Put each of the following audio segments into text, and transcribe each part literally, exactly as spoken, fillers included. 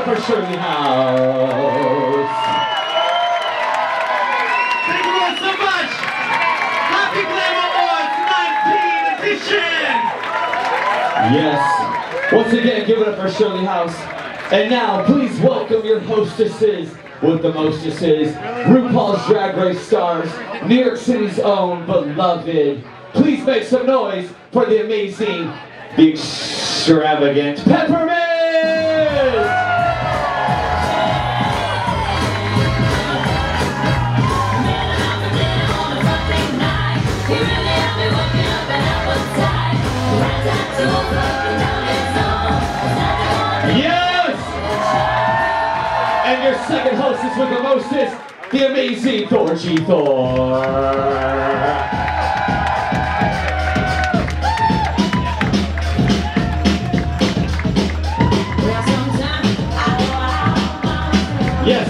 for Shirley House. Thank you all so much. Happy Glam Awards nineteen edition. Yes. Once again, give it up for Shirley House. And now, please welcome your hostesses with the mostesses, RuPaul's Drag Race stars, New York City's own beloved. Please make some noise for the amazing, the extravagant Peppermint! Yes! And your second hostess with the mostest, the amazing Thorgy Thor. Yes.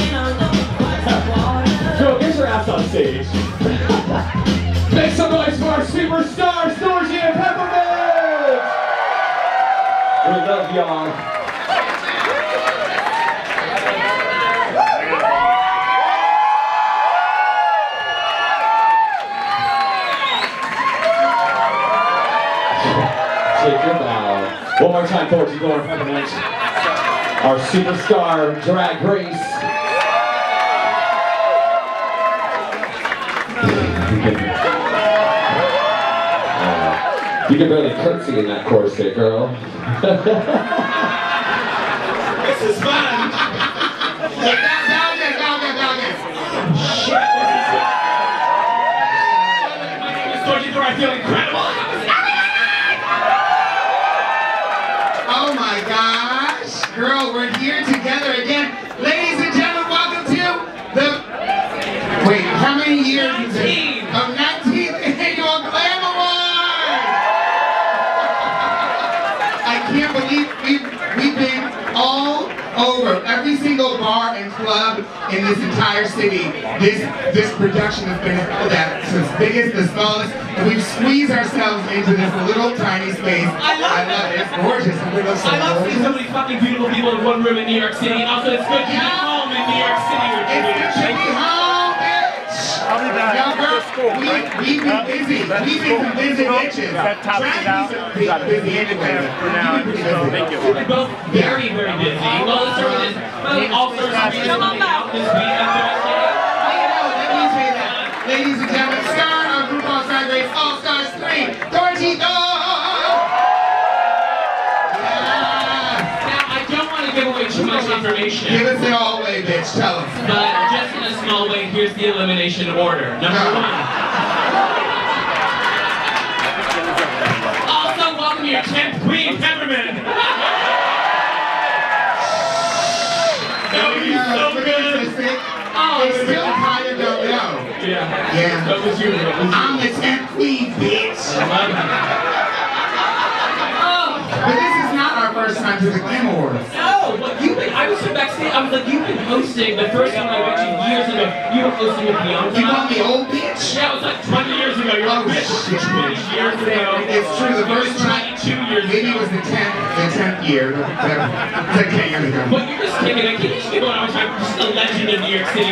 Girl, get your ass on stage. Make some noise for our superstars, Thorgy and Peppermint! We love y'all. Take your bow. One more time, Thorgy Thor and Peppermint. Our superstar drag race. uh, you can barely curtsy in that corset, girl. This is fun. Down, down there, down there, down there. Shit. My name is Thorgy Thor. I feel incredible. Oh my gosh. Girl, we're here together again. Ladies and gentlemen, welcome to the... Wait, how many years is it? Of nineteenth Annual Glam Awards! I can't believe we've, we've been all over every single bar and club in this entire city. This this production has been that's as big as the smallest, and we've squeezed ourselves into this little tiny space. I love, I love it. It's gorgeous. And we look so I love gorgeous. seeing so many fucking beautiful people in one room in New York City. Also, it's good to be home in New York City with you. It's good to be home, bitch. I'll be back. Young girl, It's cool, we, right? we've been busy. We've been some busy bitches. That tops it out. Drag me some big busy anyway. For now, We've been pretty busy. thank you. We're both very, very busy. Well, let's start with this. Well, all sorts of reasons coming out this week on Thursday. Well, you know, let me say that. Ladies and gentlemen, star of RuPaul's Drag Race All Stars three, Thorgy Thor! Now, I don't want to give away too much information. Give us it all away, bitch. Tell us. But just in a small way, here's the elimination order. Number No. one. Also, welcome your tenth queen, Peppermint. That would be so good. Oh, They still kind of don't know. Yeah. Yeah. That was you. That was you. I'm the tenth queen, bitch. I love it. Oh. But this is not our first time to the Glam Awards. No, but you've been, I was so backstage, I was like, you've been hosting, the first one I went to years ago, you were hosting with Bianca. You call me old bitch? Yeah, it was like twenty years ago, you're Oh, like, bitch, shit. twenty years ago. It's true, the first time, twenty-two years ago. maybe it was the tenth, the tenth year. The ten years ago. But you're just kicking it, can you just give one more time, just a legend of New York City.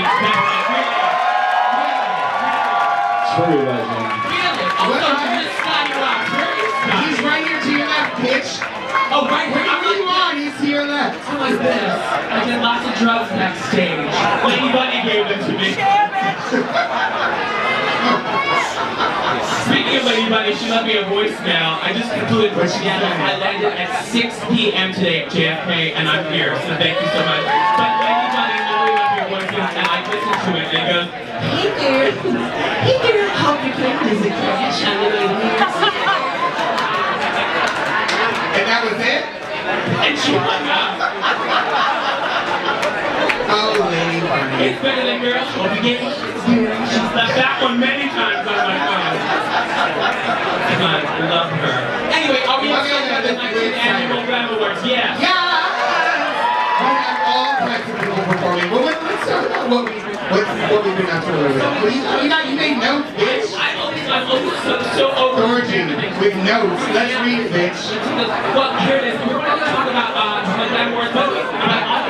True legend. Really? Also, you're just Scotty Rock. Where is Scotty? He's right here to your left, bitch. Oh, right here. I'm Wherever you like, are, he's to your left. I'm like this. I did lots of drugs backstage. Lady Bunny gave them to me. Speaking of Lady Bunny, she left me a voicemail. I just concluded what she had. I landed at six p m today at J F K, and I'm here, so thank you so much. But Lady Bunny literally left me a voicemail, and I listened to it, and it goes, hey dear, hey dear, hope your family's a crash on the way to New York City. And that was it? And she hung up. Oh, Lady Bunny. It's better than girls. Hope you get it. She's left that one many times on my phone. Come on, I love her. Anyway, are we excited about the nineteenth Annual Glam Awards? Yeah. Yeah! We have all types of people performing. Well, let- let's talk about what, we, what, what we've been up to earlier. Well, you, you, got, you made notes, bitch. I'm always, I'm always so, so over. Origin with notes. Let's read it, bitch. Well, here it is. We're going to talk about uh, the Glam Awards, but about all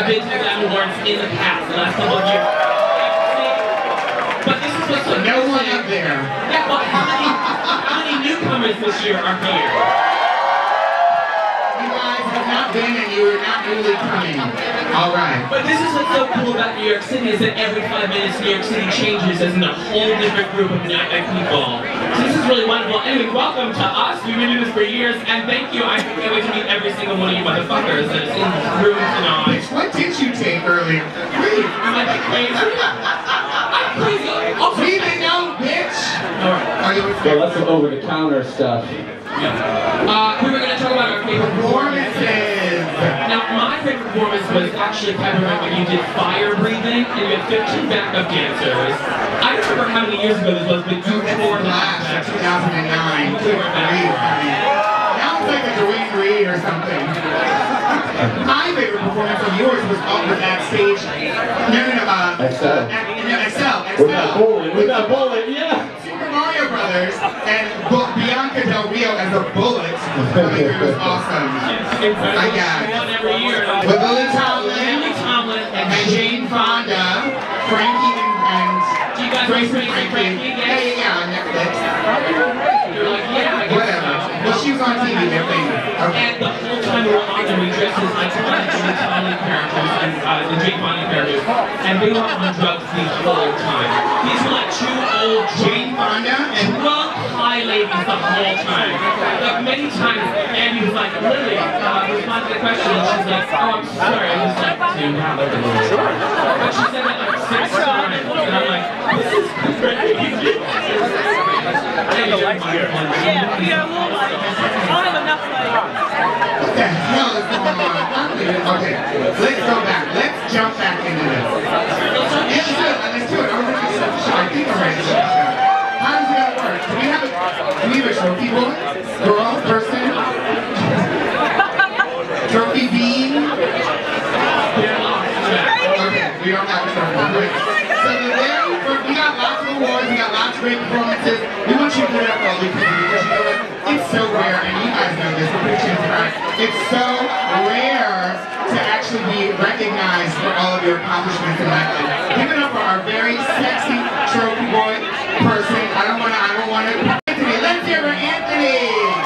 been to the Grammy Awards in the past, the last couple of years. But this is what's so No one up there. Yeah, well, how many, how many newcomers this year are here? You guys have not been and you are not really coming. All right. But this is what's so cool about New York City is that every five minutes New York City changes as in a whole different group of people. So this is really wonderful. Anyway, welcome to us. We've been doing this for years, and thank you. I can't wait to meet every single one of you motherfuckers that is in this room tonight. Bitch, what did you take earlier? Wait. Am I like crazy? I'm crazy. Also, We didn't know, bitch. all right. Are you Well, that's some over-the-counter stuff. Uh, we were going to talk about our favorite performances? Now, my favorite performance was actually Peppermint when you did fire breathing and you had fifteen backup dancers. I don't remember how many years ago this was, but you tore Flash that. in two thousand nine. Good grief, honey. Now it's like a Dwayne Reed or something. My favorite performance of yours was up with that stage. No, no, no. Uh, Excel. Uh, no, Excel. Excel. With that bullet, with that bullet, yeah. Super Mario Brothers and Bu- Bianca Del Rio as a bullet. I think it was awesome. Incredible. I got it. One every year. With Lily Tomlin Lily Tomlin and and Jane Fonda, Frankie and, and Do you guys Grace like and Frankie? Frankie. Frankie? Yeah, yeah, yeah, on Netflix. You're like, yeah, I guess Whatever. so. Well, she was on T V, they're famous. Okay. And the whole time we were on there, we dressed as iconic Jimmy Tomlin characters and uh, the Jane Fonda characters. And they were on drugs the whole time. These were like two old Jane Fonda and drunk high ladies the whole time. Like many times, Andy was like, Lily, uh, respond to the question, and she's like, oh, I'm sorry, I just like to have a little. But she said that like six times, and I'm like, this is crazy. Yeah, we got a little like, I don't have enough like. what the hell is going on? Okay, let's go back. Let's jump back into this. Yeah, let's do it. Let's do it. I'm ready to start the show. I think I'm ready to start the show. How does that work? Do we have a, do we have a trophy boy? Girl? Person? Trophy bean? Okay, we don't have a trophy boy. So the very first, we got lots of awards, we got lots of great performances. We want you to put it up for all these people because you know what? It's so rare, and you guys know this, we're pretty transparent. It's so rare to actually be recognized for all of your accomplishments in life. Give it up for our very sexy trophy boy person. I don't want to, I don't want to. Anthony, let's hear for Anthony!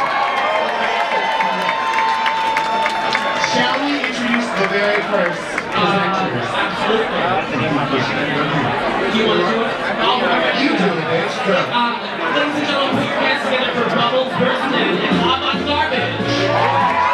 Shall we introduce the very first presenters? Absolutely. Do you want to do it? I'll do it. You do it, bitch. Go. Um, ladies and gentlemen, put your hands together for Bubbles Burston and Hot on Garbage.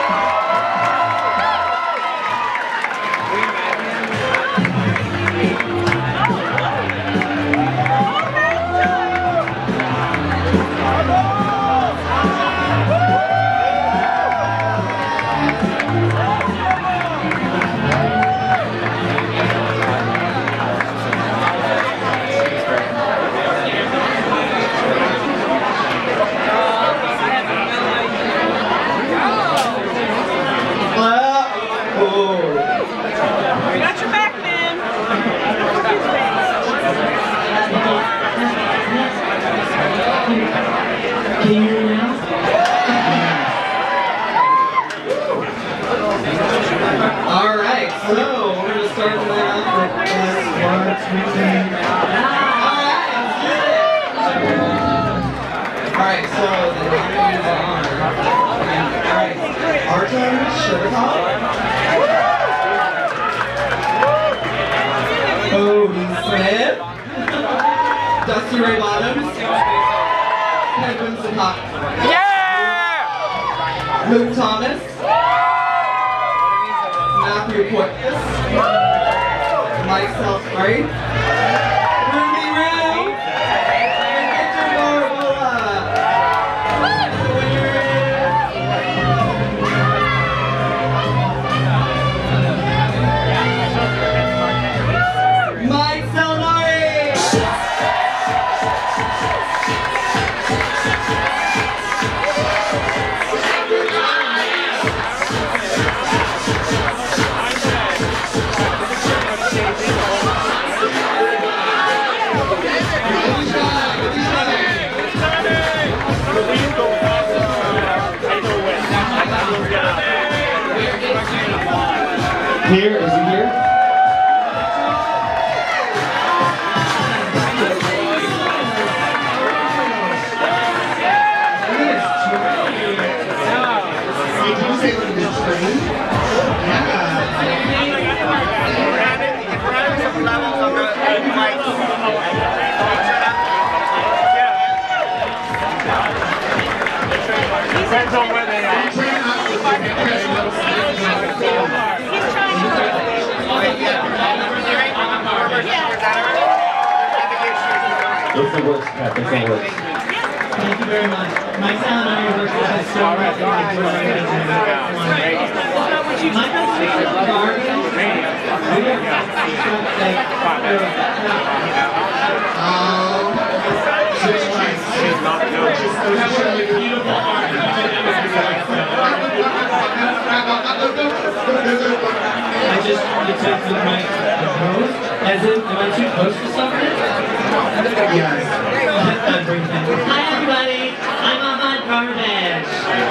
We got your back, man. Can you hear me now? Alright, so we're gonna start with uh, one, two, three. Alright, let's do it! Alright, so the nominees are Alright, Artem Sherikov, Odie Smith, Dusty Ray Bottoms, Kevin Sapak, yeah! Luke Thomas, Matthew Portis, Mike Salisbury, Ruby Roo, and Victor Barbola. Mike Salnari. Here, is he here? Did you say look at this train? Depends on where they are. It's the worst, Pat. It's the worst. Thank you very much. My sound on your work has so much to do with My best friend is Garden. We have Um, six lights. Beautiful art. I just detected my host. As in, am I too close to something? Yes. Everything. Hi everybody, I'm Ahmad Garbage.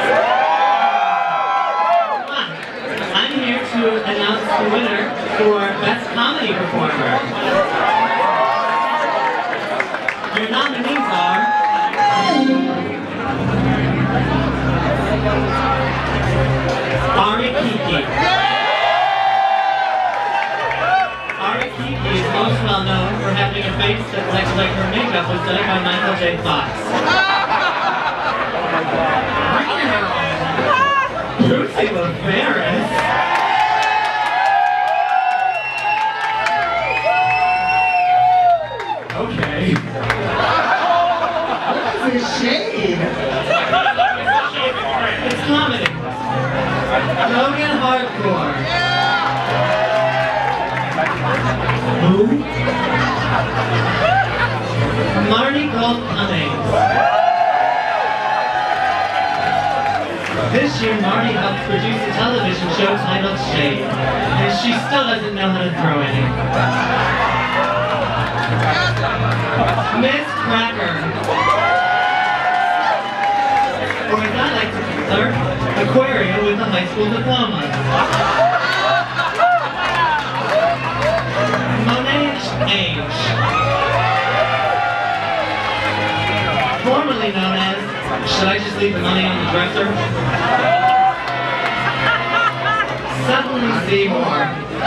I'm here to announce the winner for Best Comedy Performer. Your nominees are Ari Kiki. Ari Kiki is most well known for having a face that looks like her makeup was done by Michael J. Fox. Brucey LaFerris. Okay. What is this shade? It's comedy. Logan Hardcore. Who? Marty Gold Cummings. This year, Marty helped produce a television show titled Shade, and she still doesn't know how to throw any. Miss Cracker. Or as I like to call her, Aquaria with a high school diploma. Monet Age. Formerly known as, should I just leave the money on the dresser? Suddenly Seymour.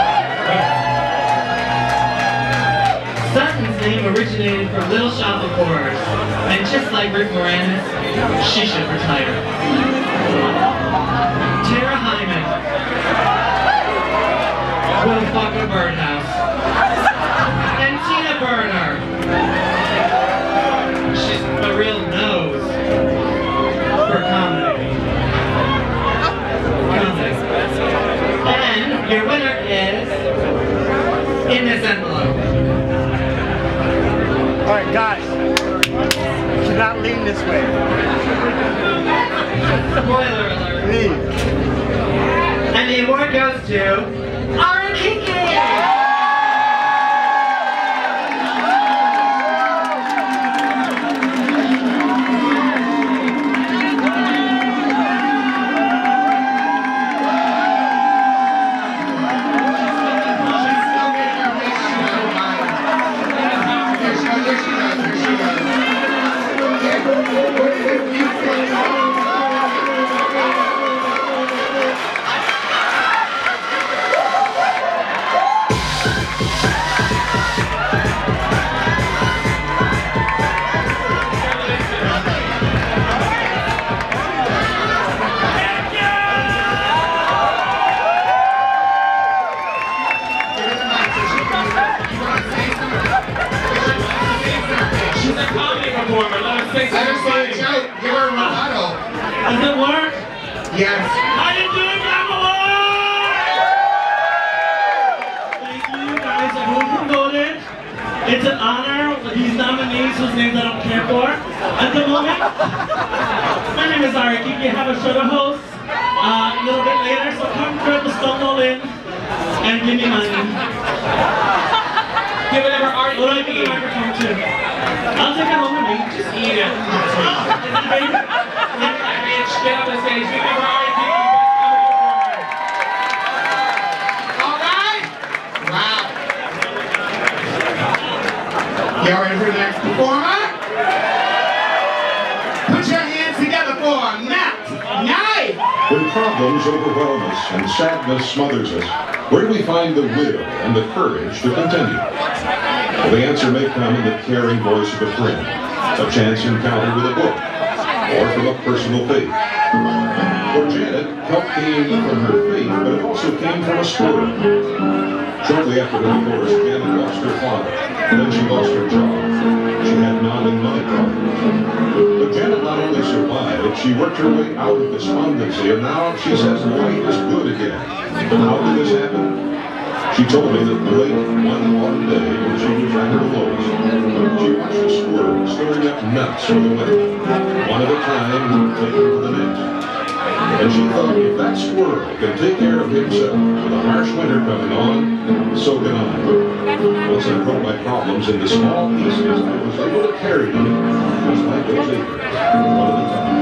Sutton's name originated from Little Shop of Horrors, and just like Rick Moranis, she should retire. Tara Hyman. Will fuck a birdhouse. And Tina Burner. She's a real nose for comedy. Comedy. And your winner is in this envelope. Alright, guys. You should not lean this way. Spoiler alert. Lean. And the award goes to Ari Kiki! Does it work? Yes. How you doing, Babylon? Thank you guys, everyone who voted. It's an honor with these nominees whose names I don't care for at the moment. My name is Ari Kiki. I have a show to host uh, a little bit later, so come grab the stumble in and give me money. Give whatever art What do I give the microphone to? I'll take it home with me. Just eat it. Get up on stage. Give whatever art you All right. Performer? Put your hands together for Matt Knife! When problems overwhelm us and sadness smothers us, where do we find the will and the courage to continue? Well, the answer may come in the caring voice of a friend, a chance encounter with a book, or from a personal faith. For Janet, help came from her faith, but it also came from a squirrel. Shortly after her divorce, Janet lost her father. Then she lost her job. She had mounting money problems. But Janet not only survived, she worked her way out of despondency, and now she says life is good again. How did this happen? She told me that late one autumn day, when she was at her lowest, she watched a squirrel stirring up nuts for the winter, one at a time, taking to the next. And she thought, if that squirrel can take care of himself with a harsh winter coming on, so can I. Once I broke my problems into small pieces, I was able to carry them just like those acres, one at a time.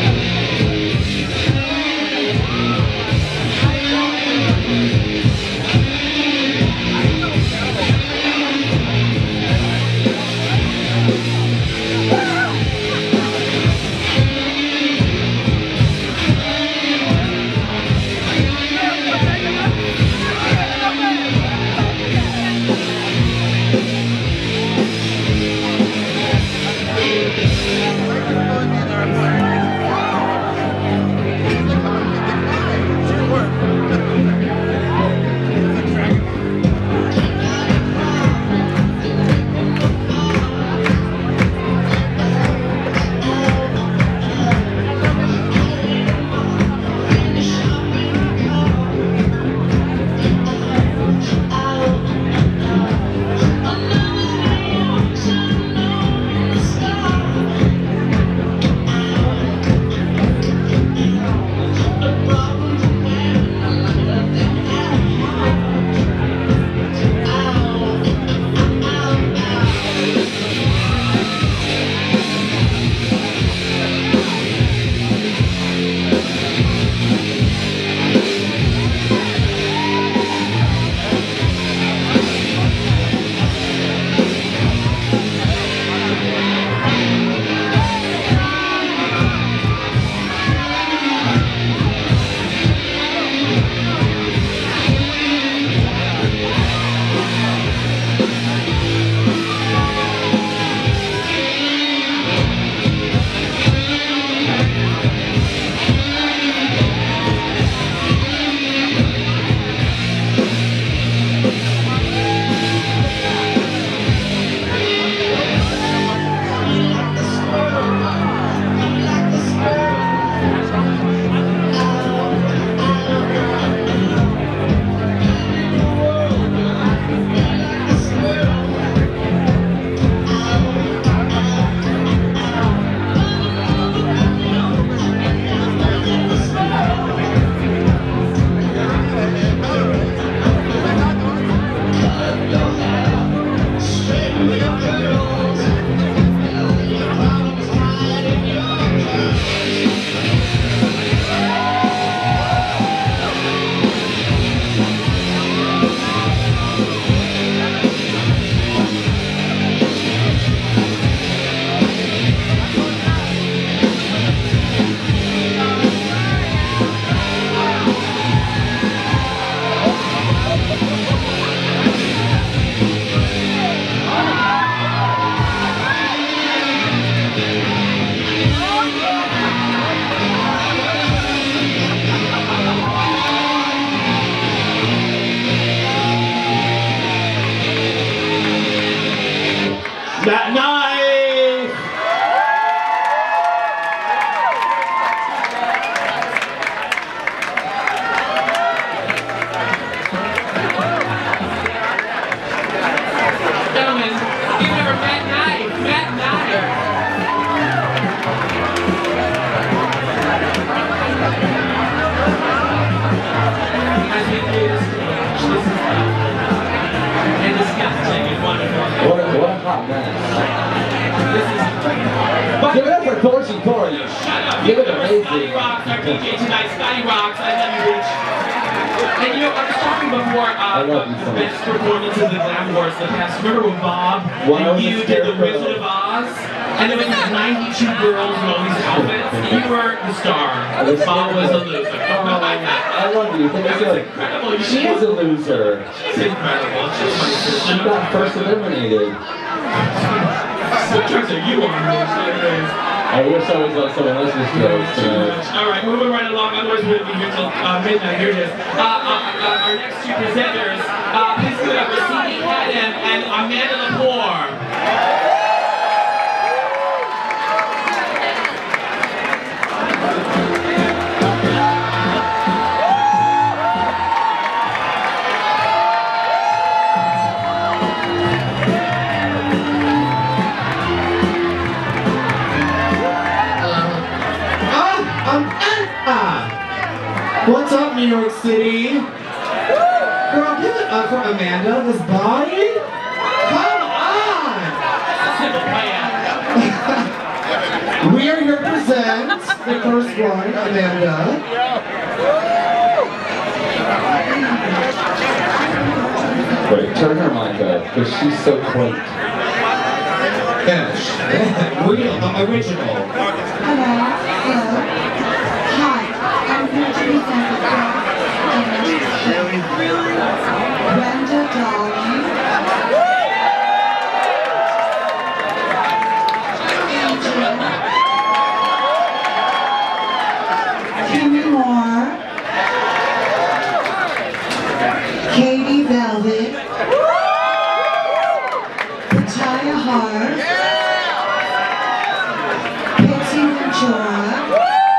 That knife! Gentlemen, give it for Matt Knife. Matt Knife. As we do this stage, this is and disgusting and wonderful. What a, what a hot mess. This is. Give it up for Thorsten Thor. Shut up. Give it Give it amazing. for Scotty Rocks, our D J tonight. Scotty Rocks, I love you, bitch. And you know, I was talking before uh, about the best performance of the Glam Wars the past. Remember when Bob One and you did the Wizard of Oz? And there was like ninety-two girls in all these outfits. You were the star. Bob was a loser. Oh, I love you. Thank you. Incredible. She is a loser. She's incredible. She's my sister. She got first eliminated. What drugs are you on? I wish I was on someone else's jokes tonight. All right, moving right along. Otherwise, we're going to be here till uh, midnight. Here it is. Uh, uh, uh, our next two presenters. Uh, please give it up for C D Haddon and Amanda Lepore. What's up, New York City? Girl, give it up for Amanda, this body? Come on! We are here to present the first one, Amanda. Wait, turn her mic up, because she's so quaint. Finish. Real, uh, original. Hello. Hello. Hi. I'm here to present the first image of Brenda Darling, Adrian, Kimmy Moore, Katie Velvet, Pataya Hart, Pixie Ventura,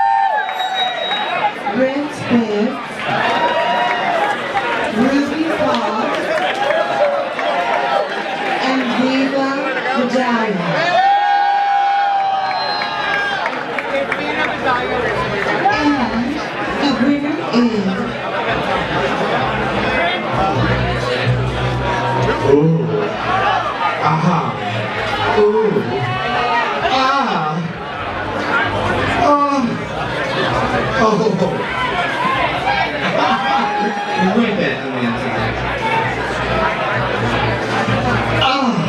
Brent Spitz, Ruby Fox, and Viva Vidalia. And the winner is... Ooh. Aha. Ooh. Ah. Oh. Oh. Rip it, Amanda. Oh.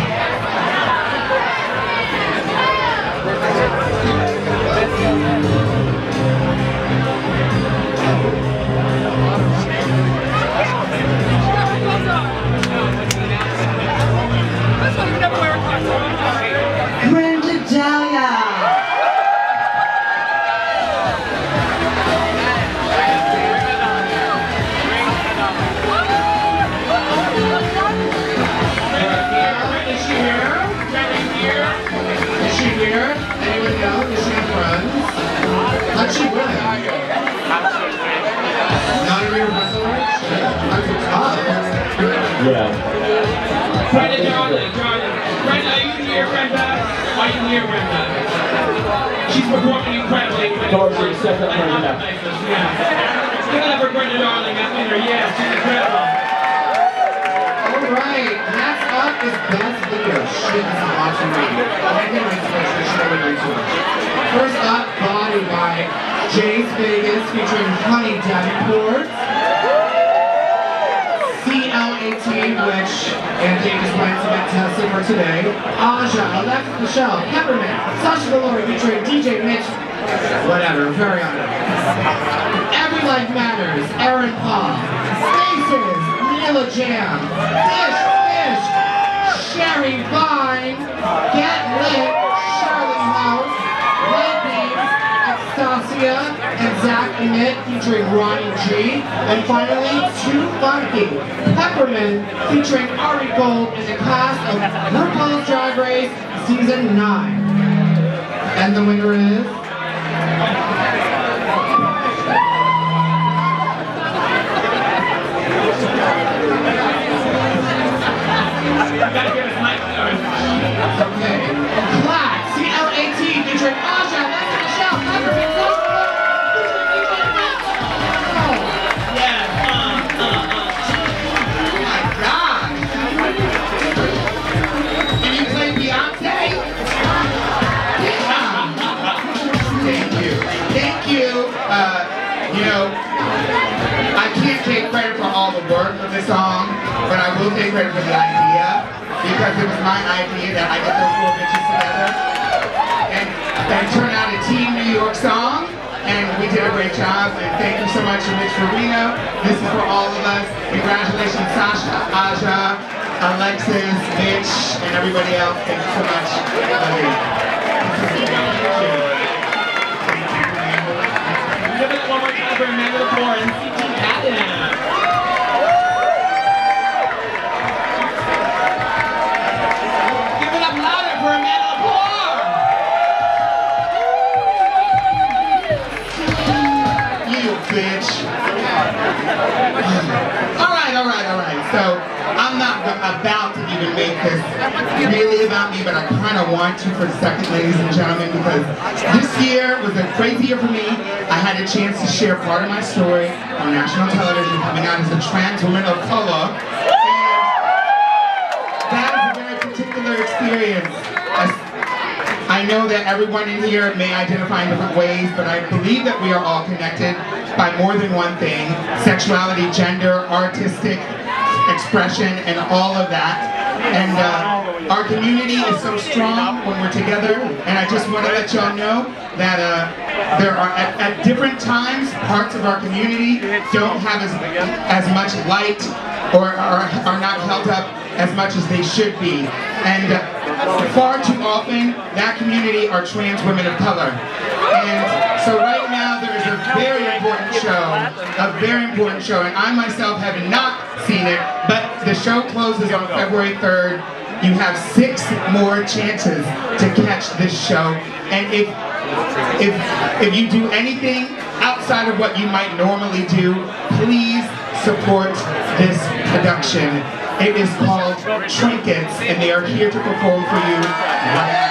Brenda Dahlia. How'd she win? Not a real wrestler? That's a tough. Yeah. Brenda Darling, Darling. Brenda, are you here, Brenda? Are you here, Brenda? She's performing incredibly. Dorothy, second Brenda. Yeah. Give it up for Brenda Darling, that winner. Yeah, she's incredible. Alright, next up is Best Video. Shit, this is awesome reading. I didn't read too much, I should have read too much. First up, Body by Jace Vegas featuring Honey Davenport. C L eighteen, which Anthony just planned to get tested for today. Aja, Alexis Michelle, Peppermint, Sasha Valori featuring D J Mitch. Whatever, very honored. Every Life Matters, Aaron Paul. Spaces, Neela Jam. Dish, Fish, Sherry Vine. Get Lit, Charlotte House. Red Beams, Anastasia, and Zach Emmett featuring Ronnie G. And finally, Too Funky, Peppermint featuring Ari Gold in the cast of RuPaul's Drag Race Season nine. And the winner is... Okay. Clack, C L A T featuring Aja, Leslie Michelle, Peppermint, Yeah, uh, uh, uh. Oh my God! Can you play Beyonce? Yeah. Thank you. Thank know, I can't take credit for all the work of this song, but I will take credit for the idea, because it was my idea that I get those four bitches together and, and turn out a Team New York song, and we did a great job, and thank you so much to Mitch Farina. This is for all of us. Congratulations, Sasha, Aja, Alexis, Mitch, and everybody else. Thank you so much. Love you. Give it one more time for Amanda Lepore and C T Adams. Give it up louder for Amanda Lepore. You bitch. All right, all right, all right. So I'm not about to even make this really about me, but I kind of want to for a second, ladies and gentlemen, because this year was a crazy year for me. I had a chance to share part of my story on national television, coming out as a trans woman of color. And that is a very particular experience. I know that everyone in here may identify in different ways, but I believe that we are all connected by more than one thing: sexuality, gender, artistic expression, and all of that. And uh, our community is so strong when we're together, and I just want to let y'all know that uh, there are, at, at different times, parts of our community don't have as, as much light or are, are not held up as much as they should be. And uh, far too often, that community are trans women of color. And so right now, there is a very important show, a very important show, and I myself have not seen it, but the show closes on February third. You have six more chances to catch this show, and if if if you do anything outside of what you might normally do, please support this production. It is called Trinkets, and they are here to perform for you right now.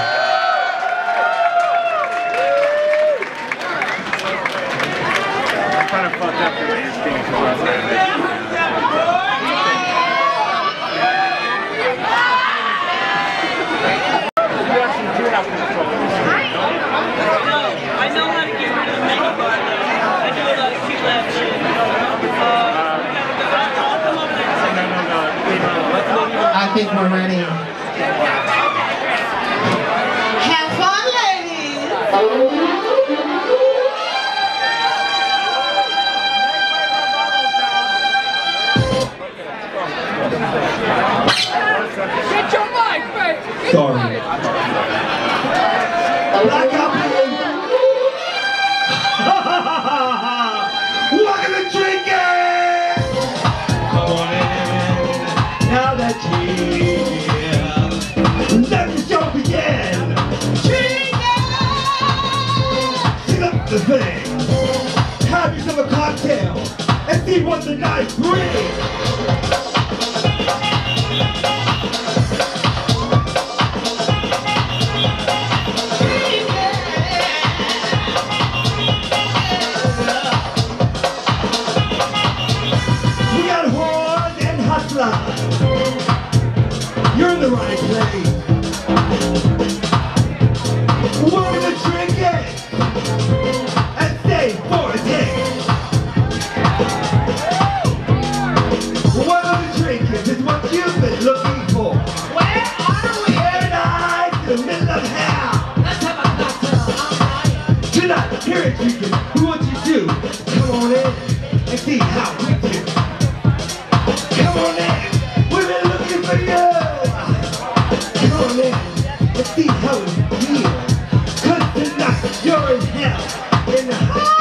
I know how to get rid of the menu bar though. I do a lot of cute left shit. I'll come over there. I think we're ready. Have fun, ladies. Get your mic, baby. Sorry. Blackout Blue. Welcome to Trinkets. Come on in. Now that you're here, let the show begin. Trinkets. Sit up the thing. Have yourself a cocktail and see what the night brings. You're in the right place. Welcome to Trinkets and stay for a taste. Welcome to Trinkets is what you've been looking for. Where are we? Paradise in the middle of hell. Let's have a cocktail. Tonight, here at Trinkets, we want you to come on in and see how we do. Come on in. We've been looking for you. Come on in. Let's see how it feels. Cause tonight you're in hell. In the hell.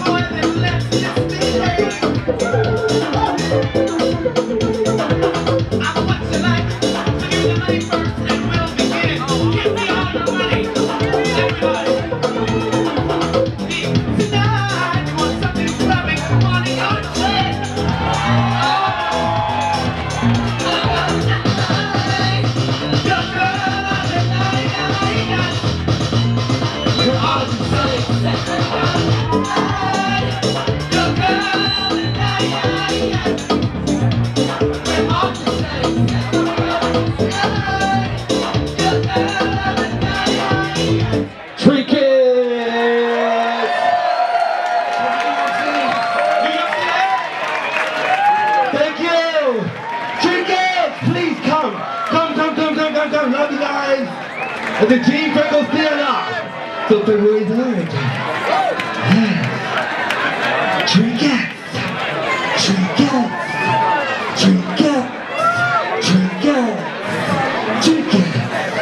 At the Gene Freckles Theater. So February third. Yes. Trinkets. Trinkets. Trinkets. Trinkets. Trinkets.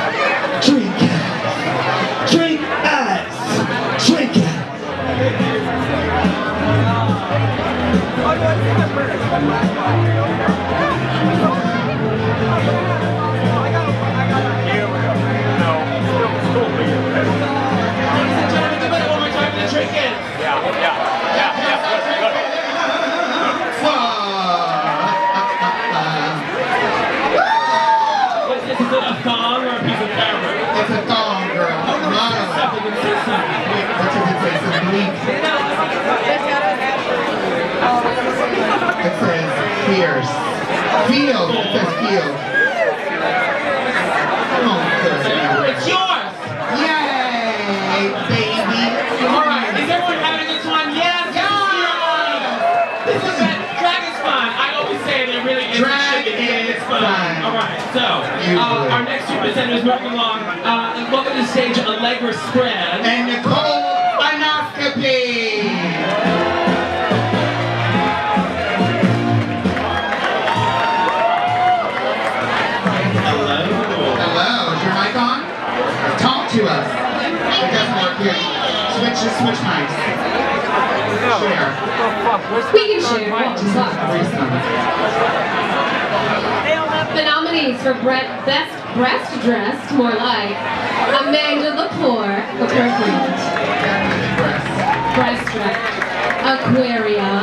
Trinkets. Trinkets. Trinkets. It says fierce. Field. It says field. Oh, good. It's yours! Yay, baby. Alright, is everyone having a good time? Yes! Yeah! This is it. Drag is fun. I always say that it really is. Drag is is fun. fun. Alright, so, uh, our next two presenters moving along. Uh, welcome to the stage, Allegra Spread. And Nicole Anoscopy. To us. It doesn't work here. Switch, switch mics. Share. We can share. The nominees for Best Breast Dressed, more like Amanda Lepore, appropriate. Breast Dressed. Aquaria.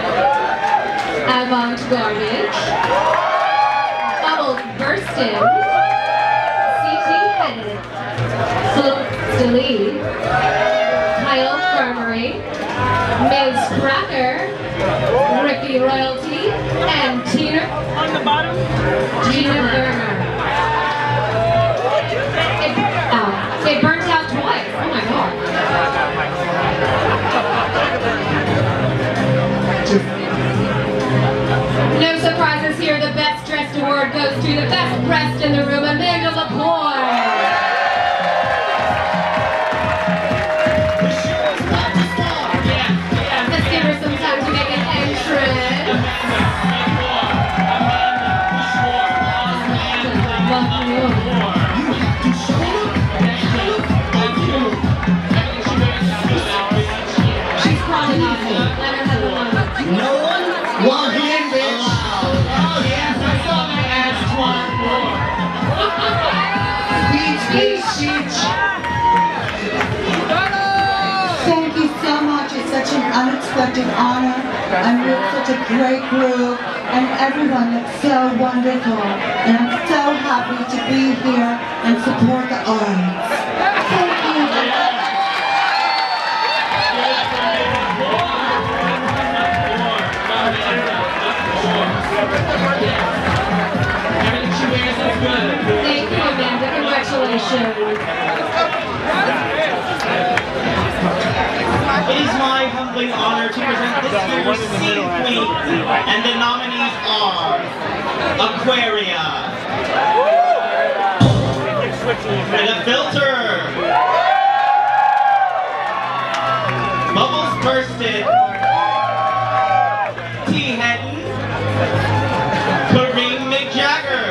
Avant Garbage. Bubbles Burstin'. C T Headed. Stlee, Kyle Farmery, Miz Cracker, Ricky Royalty, and Tina on the bottom. Tina Burner. It, oh, it burnt out twice. Oh my god. No surprises here. The Best Dressed Award goes to the best breast in the room, Amanda Lepore. Thank you so much. It's such an unexpected honor. I'm with such a great group and everyone looks so wonderful. And I'm so happy to be here and support the arts. Thank you. Thank you, Amanda. Congratulations. It is my humbling honor to present this year's Scene Queen, and the nominees are Aquaria, and a filter, Bubbles Bursted, T. Henton, Kareem McJagger,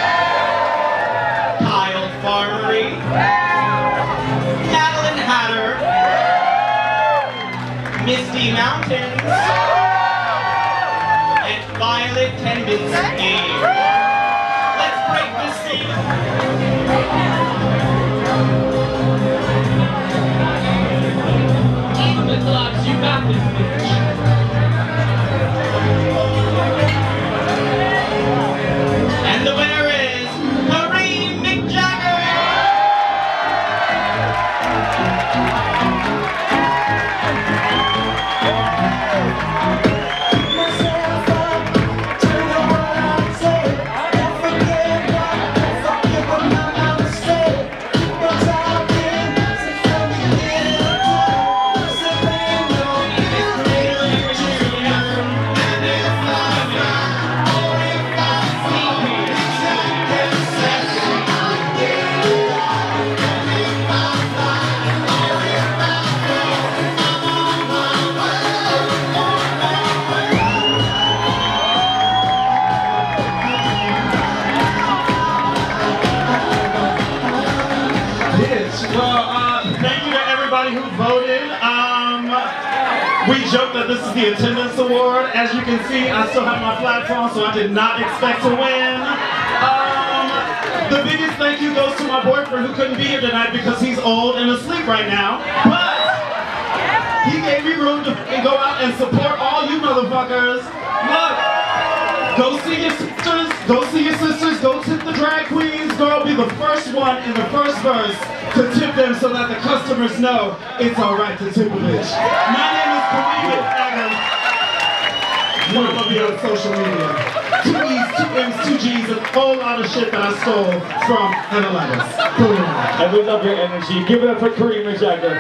Kyle Farmery, Madeline Hatter, Miz Misty Mountains, and Violet Tendency. Let's break the scene. Even the clubs, you got this, bitch. And the winner is Kareem McJagger. We joke that this is the attendance award. As you can see, I still have my flags on, so I did not expect to win. Um, the biggest thank you goes to my boyfriend who couldn't be here tonight because he's old and asleep right now. But he gave me room to go out and support all you motherfuckers. Look, go see your sisters, go see your sisters, go tip the drag queens. Girl, be the first one in the first verse to tip them so that the customers know it's alright to tip a bitch. My name is Kareem McJagger. Follow me on social media. Two E's, two M's, two G's, and a whole lot of shit that I stole from M L S. Boom. And we love your energy. Give it up for Kareem McJagger.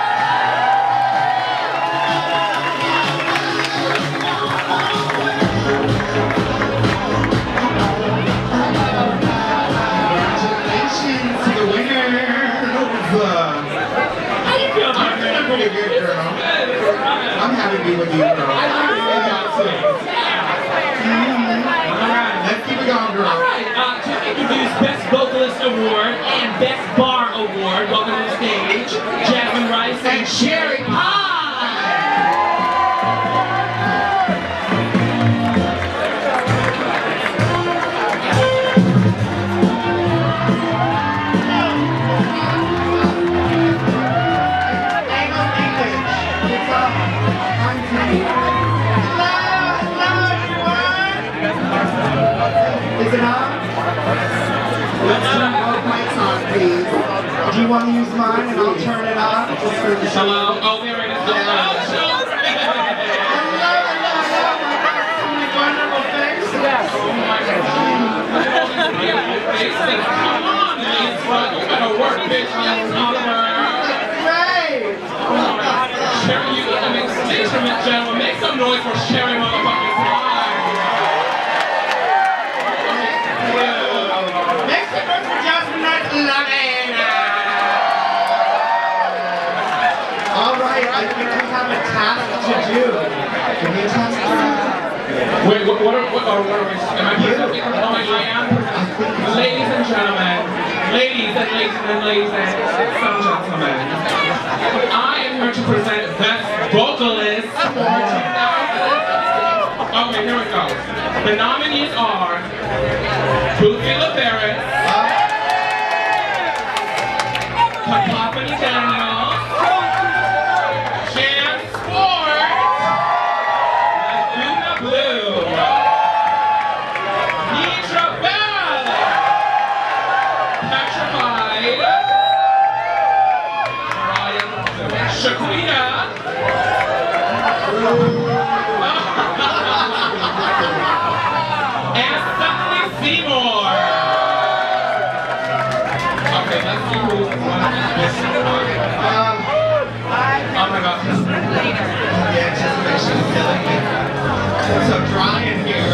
Pretty good, girl. I'm happy to be with you, girl. I like to say that too. Alright, let's keep it going, girl. Alright, uh, to introduce Best Vocalist Award and Best Bar Award, welcome to the stage, Jasmine Rice and Cherry Pie! Is it on? Let's turn both mics on, please. Do you want to use mine and I'll turn it on? Just for the show. Hello? Oh, there it is. Hello, show. Hello, hello, hello. My wonderful face. Yes. Oh my God. Come on, man. You better work, bitch. Yes, Oliver. Great. Sherry, you gotta make some instrument, gentlemen. Make some noise for Sherry motherfucking Pie. Alright, I think we have a task to do. Can we task to Wait, what, what, are, what, are, what are we, am I presenting? Oh, I am? Ladies and gentlemen, ladies and ladies and ladies and some gentlemen, I am here to present Best Vocalist for two thousand sixteen. Okay, here we go. The nominees are Boothby LaFerris, Cacophony Daniels, Jan Sport, Laguna Blue, Nitra Bell, Petrified, Ryan Shaquita, and Suddenly Seymour. Okay, let's see who's one of this. Oh my God. Yeah, just make sure you're killing me. It's so dry in here.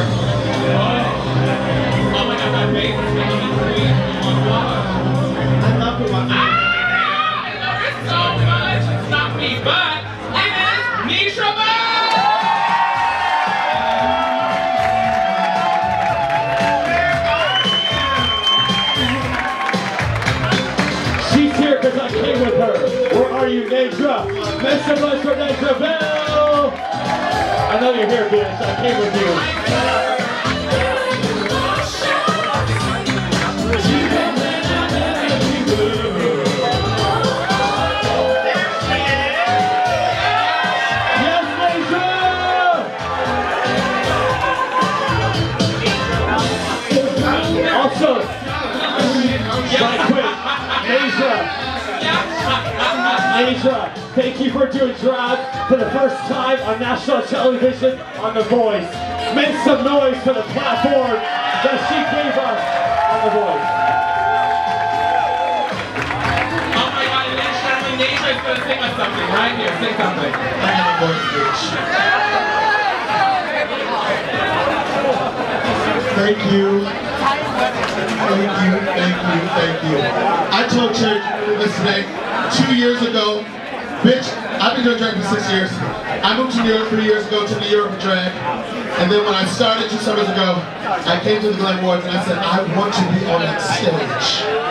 Oh my God, my face is making me sweet. Oh my God. I love it when Ah, I love it so much. It's not me, but it is Nitra Bell. She's here because I came with her. Where are you, Nitra? Make some noise for Nitra Bell! I know you're here, bitch. I came with you. Also, right quick, Asia, Asia, thank you for doing drag for the first time on national television on The Voice. Make some noise for the platform that she gave us on The Voice. Oh my God, ladies and gentlemen, Asia is going to sing us something right here. Sing something. I have a voice, bitch. Thank you. Thank you, thank you, thank you. I told church this today, two years ago, bitch, I've been doing drag for six years. I moved to New York three years ago to New York for drag. And then when I started two summers ago, I came to the Glen Awards and I said, I want to be on that stage.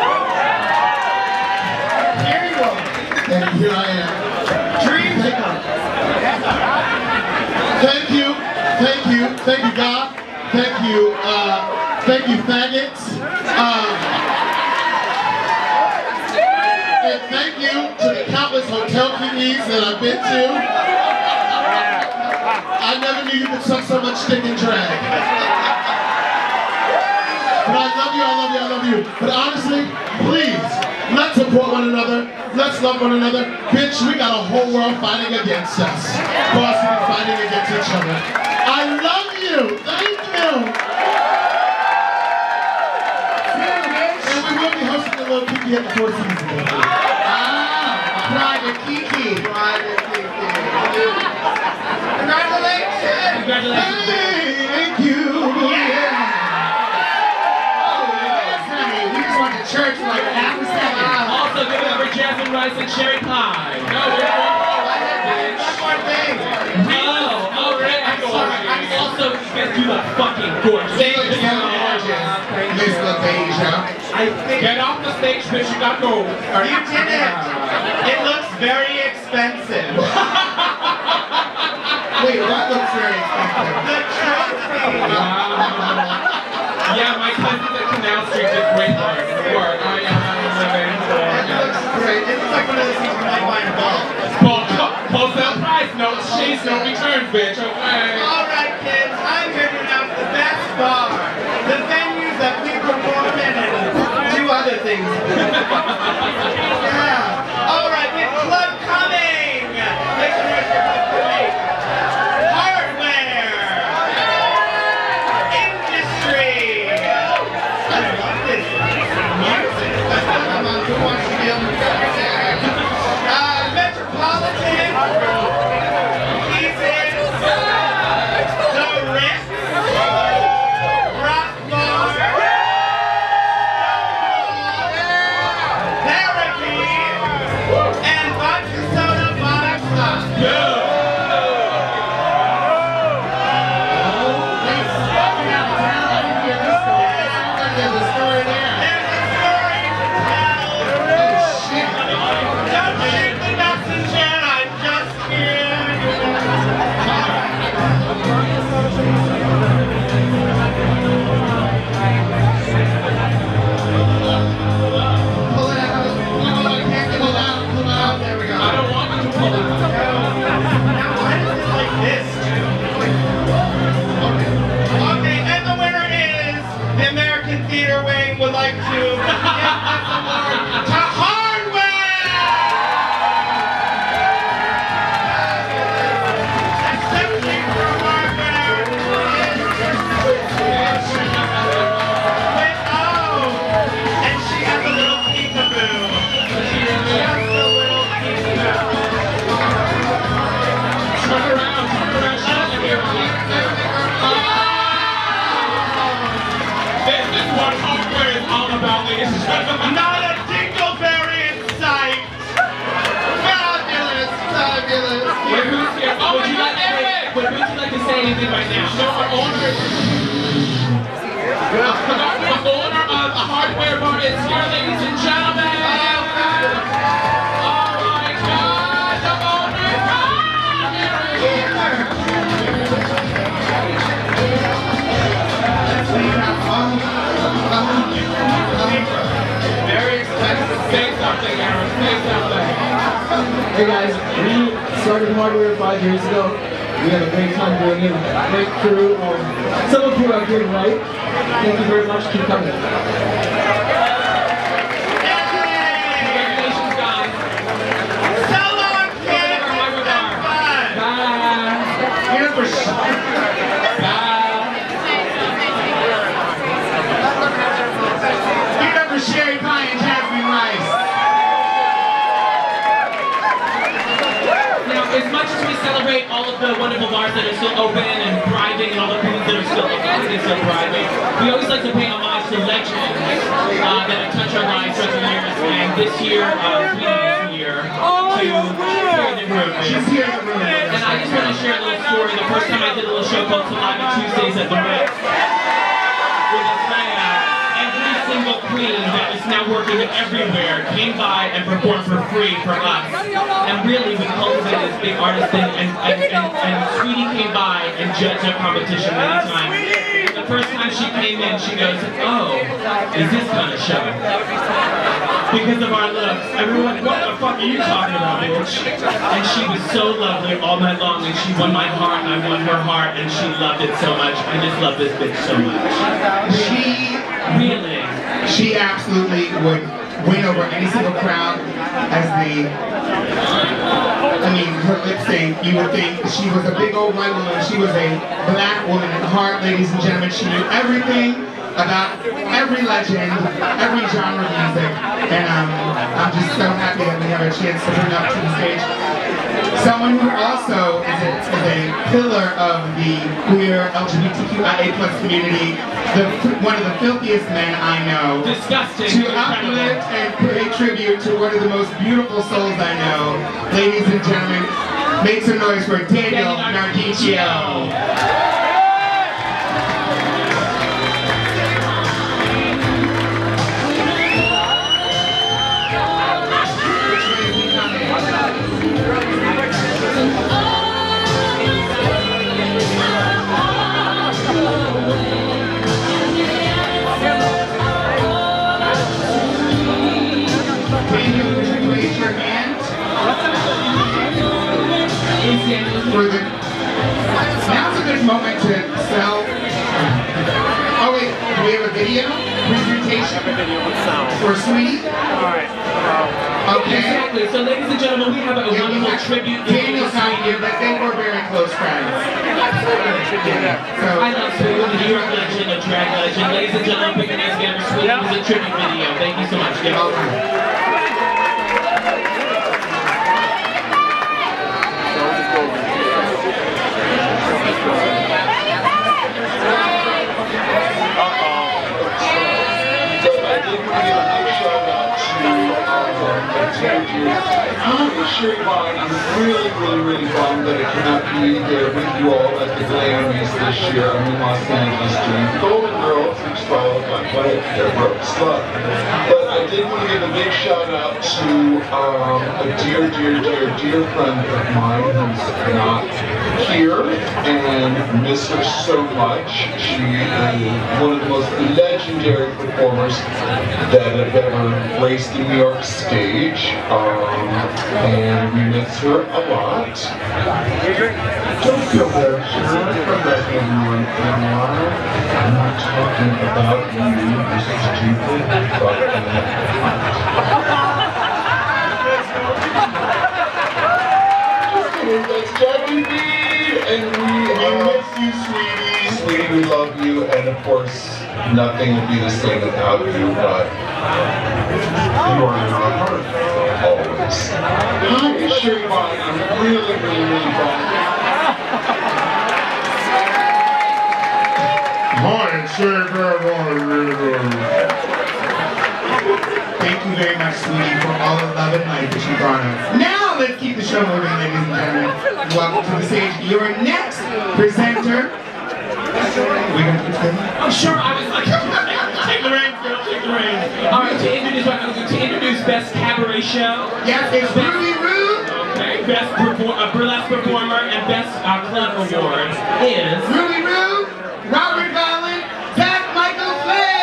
Here you are. And here I am. Dreams take on. Thank you, thank you, thank you, God. Thank you, uh, thank you, faggots. Um, and thank you to the countless hotel keys that I've been to. I never knew you could suck so much dick and drag. But I love you, I love you, I love you. But honestly, please, let's support one another. Let's love one another. Bitch, we got a whole world fighting against us. Boston fighting against each other. I love you. Thank you. And we will be hosting a little Kiki at the Four Seasons. Ah, private Kiki. Private Kiki. Congratulations. Congratulations. Hey, thank you. Yeah. Oh, yes, honey. We just went to church for like half a second. Also, give it up for jasmine rice and cherry pie. No, we're one more thing. No, oh, right. I'm sorry. I'm also, you guys do look fucking gorgeous. They look so gorgeous. Miss LaTasia. Get off the stage, bitch. You got gold. You did it. It looks very expensive. Wait, what looks very expensive? The trophy. Yeah, my cousins at Canal Street did great work. Work. I am living for It looks great. It looks like one of those things you might buy in bulk. Wholesale price, no cheese, no returns, bitch. Okay. All right, kids. I'm here to announce the best bar, the venues that we perform in, and do other things. Yeah. All right, we have Club Coming. Make some noise for Club Coming. Hardware. Industry. I love this music. Who wants to be on the uh, Metropolitan. He's in. The Ritz. Rock Bar. Parakeet. And Vodka Soda Bottom Stop. There's a story there. There's a story to tell. Oh, shit. Don't shoot the messenger, I'm just here. Pull it out. No, I can't pull it out. Pull it out. There we go. I don't want you to pull it. Now, why is it like this? Okay, and the winner is the American Theater Wing would like to give this award to Hardware! Accepting for Hardware is with O, and she has a little peekaboo. Just a little peekaboo. Turn around, turn around, shut up here. This is what hardware is all about, ladies and gentlemen. Not a dingleberry in sight. Fabulous. Fabulous. Wait, who's here? Oh, would you like to say, would would you like to say anything right now? No, our owner is the owner of a hardware bar is here, ladies and gentlemen. Oh my God, the owner! Here he is. Hey guys, we started Hardware five years ago. We had a great time doing it. Great crew. Um, some of you are doing right. Thank you very much. Keep coming. Congratulations, guys. So long, kids. Have fun. Bye. Here for sure. Give it up for Sherry Pie and Jasmine Rice. Now, as much as we celebrate all of the wonderful bars that are still open and thriving and all the things that are still open and still thriving, we always like to pay homage to legends uh, that have touched our lives throughout the years. And this year, uh, Sweetie is here to share the room. She's here in the room. And I just want to share a little story. The first time I did a little show called Saliva Tuesdays at the Ritz with Isaiah, every single queen that is now working everywhere came by and performed for free for us. And really, we cultivated this big artist thing, and, and, and, and Sweetie came by and judged our competition many times. The first time she came in, she goes, "Oh, is this kind of show?" Because of our looks. Everyone, what the fuck are you talking about, bitch? And she was so lovely all night long, and she won my heart, and I won her heart, and she loved it so much. I just love this bitch so much. She Really? She absolutely would win over any single crowd as the, I mean, her lip sync, you would think she was a big old white woman. She was a black woman at heart, ladies and gentlemen. She knew everything about every legend, every genre of music. And um, I'm just so happy that we have a chance to bring up to the stage someone who also is a, is a pillar of the queer L G B T Q I A plus community, the, one of the filthiest men I know. Disgusting. To uplift and pay tribute to one of the most beautiful souls I know. Ladies and gentlemen, make some noise for Daniel Nardicchio. For the, now's a good moment to sell. Oh wait, do we have a video presentation for Sweetie? Okay. Exactly. So, ladies and gentlemen, we have a yeah, wonderful have, tribute. Daniel's not here, but they were very close friends. So, I love Sweetie, the New York legend, a drag legend. Ladies and gentlemen, put your hands together. Sweetie was a tribute video. Thank you so much. Give it over. I'm really, really, really bummed that I cannot be there with you all at the Grammys this year. I'm in Los Angeles doing Golden Girls, which followed by what a broke slut. But I did want to give a big shout out to um, a dear, dear, dear, dear friend of mine who's not here and miss her so much. She is one of the most legendary performers that have ever graced the New York stage. Um, and we miss her a lot. Don't feel bad, sure. I'm not everyone in line. I'm not talking about you, you stupid fucking just kidding, that's Jackie B! And we, we miss you, sweetie. Sweetie, we love you, and of course, nothing will be the same without you, but you are in our heart. Always. Hi, Sherry Pie. I'm really, really, really bummed. Hi, Sherry Pie. Thank you very much, Sweetie, for all the love and light that you brought us. Now, let's keep the show moving, ladies and gentlemen. Welcome to the stage. Your next presenter. We gonna keep saying? Oh, sure. I was like, take the reins, girl. Take the reins. All right, to introduce, to introduce Best Cabaret Show. Yes, it's Ruby Roo. Okay, Best perfor uh, Burlesque Performer and Best uh, Club Award is Ruby Roo, Robert Vallon, Zach Michael Flynn.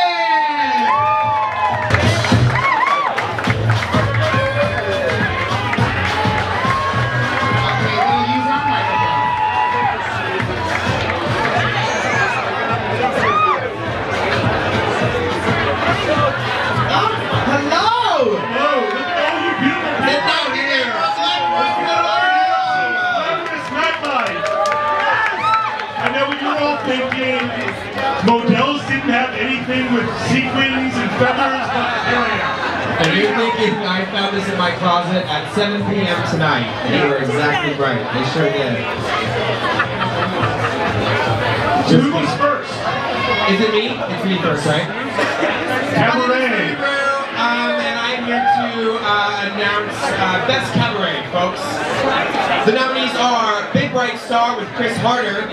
live. I know what you're all thinking. Models didn't have anything with sequins and feathers, but here I am. And you're thinking I found this in my closet at seven P M tonight. And you were exactly right. They sure did. Who was first? Is it me? It's me first, right? Cabaret. Um, and I'm here to uh, announce uh, Best Cabaret, folks. The nominees are Big Bright Star with Chris Harder,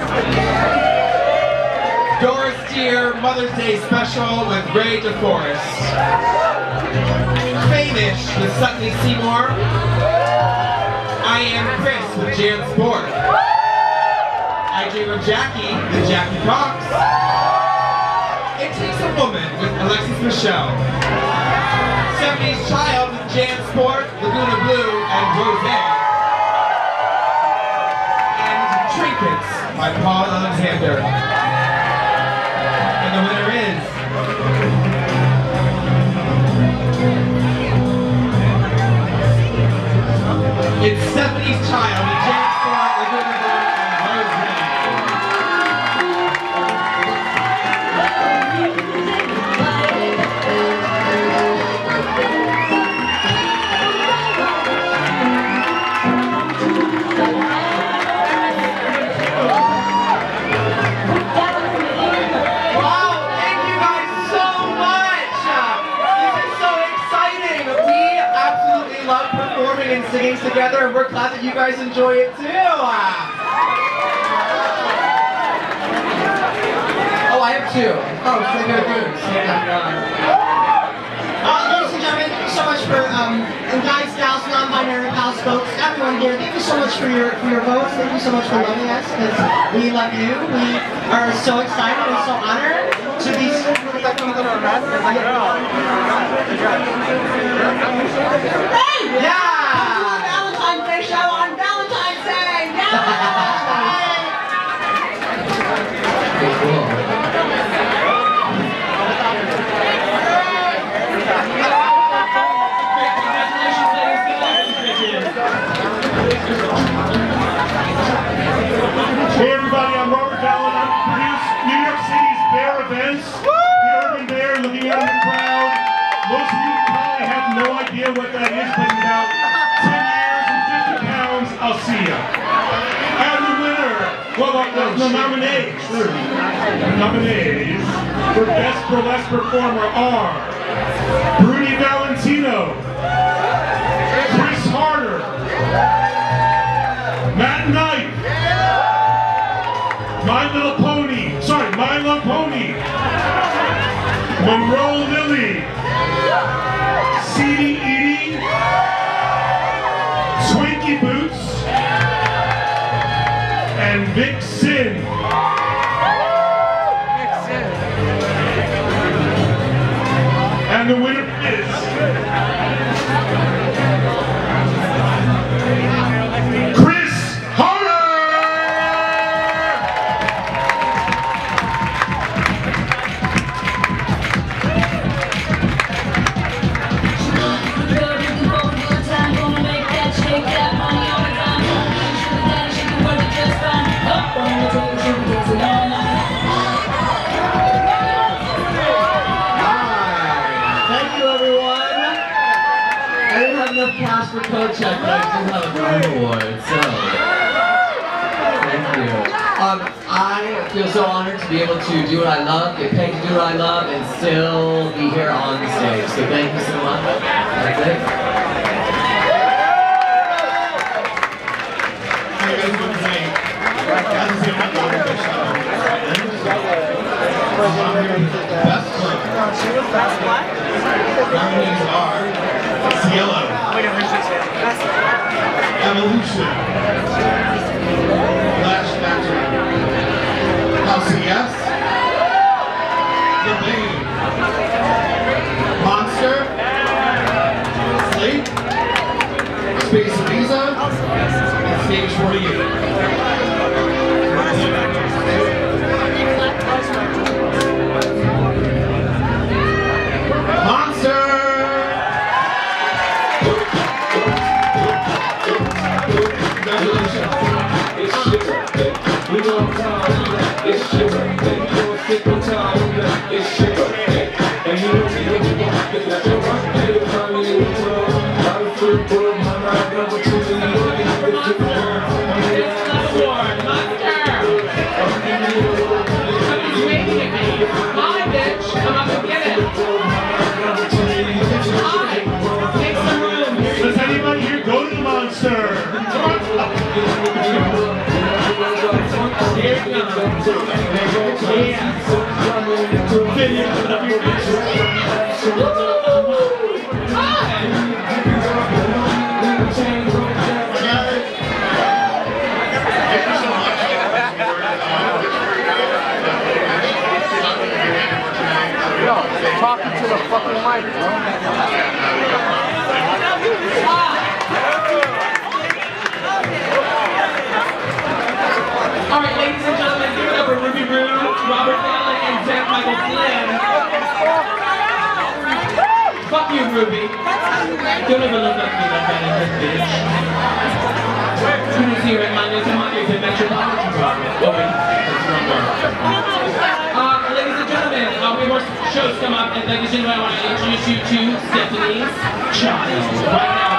Doris Deer Mother's Day Special with Ray DeForest, Famish with Sutton Seymour, I Am Chris with Jan Sport, I Dream of Jackie with Jackie Cox, It Takes a Woman with Alexis Michelle, seventies Child with Jan Sport, Laguna Blue, and Rosé, and Trinkets by Paul Alexander. And the winner is it's seventies Child with Jan Sport, Laguna Blue, and Rosé. And singing together, and we're glad that you guys enjoy it too. Oh, I have two. Oh, so they're good. Uh, ladies and gentlemen, thank you so much for um, and guys, gals, non-binary pals, folks, everyone here. Thank you so much for your for your votes. Thank you so much for loving us, because we love you. We are so excited and so honored to be. Hey! Yeah! Valentine's Day show on Valentine's Day! Yeah! Hey everybody, I'm Robert Dallin. I produce New York City's Bear events. The Urban Bear, looking out in the crowd. Most of you probably have no idea what that is, but in about ten years and fifty pounds, I'll see ya. And the winner, well, the, the, the nominees, the nominees for Best Burlesque Performer are Bruni Valentino, Chris Harder, Matt Knight, My Little Pony, sorry, My Little Pony, Monroe Lily, Seedy Edie, Twinkie Boots, and Vixen. And the winner is Chris Harder! Cash for code check, but I do have a drawing award, so thank you. Um, I feel so honored to be able to do what I love, get paid to do what I love, and still be here on the stage. So thank you so much. That's it. How you guys doing tonight? Guys, let's get my daughter to shout out. Best club. Nominees are Cielo, Evolution, Flash Factory, House of Yes, The Bane, Monster, long time. It's your birthday, you're a single time. It's your birthday, and you don't see what you want. It's not your birthday, you'll find me in the club. I'm a free boy, my mind, number two, and you don't get the different one. It's the award, Monster! Somebody's waving at me. Hi, bitch, I'm up to get it. Hi, take some room. Does anybody here go to the Monster? Here it comes. Yeah. Video of your Yo, talking to the fucking mic, bro. Alright, ladies and gentlemen, give it up for Ruby Roo, Robert Allen, and Zach Michael Flynn. Fuck you, Ruby. Don't ever look up to me like that in this bitch. Who's here at Mondays and Mondays at Metropolitan Province? Oh, wait, that's wrong word. Uh, ladies and gentlemen, uh, we have more shows come up, and ladies and gentlemen, I want to introduce you to Stephanie's Child. Right now.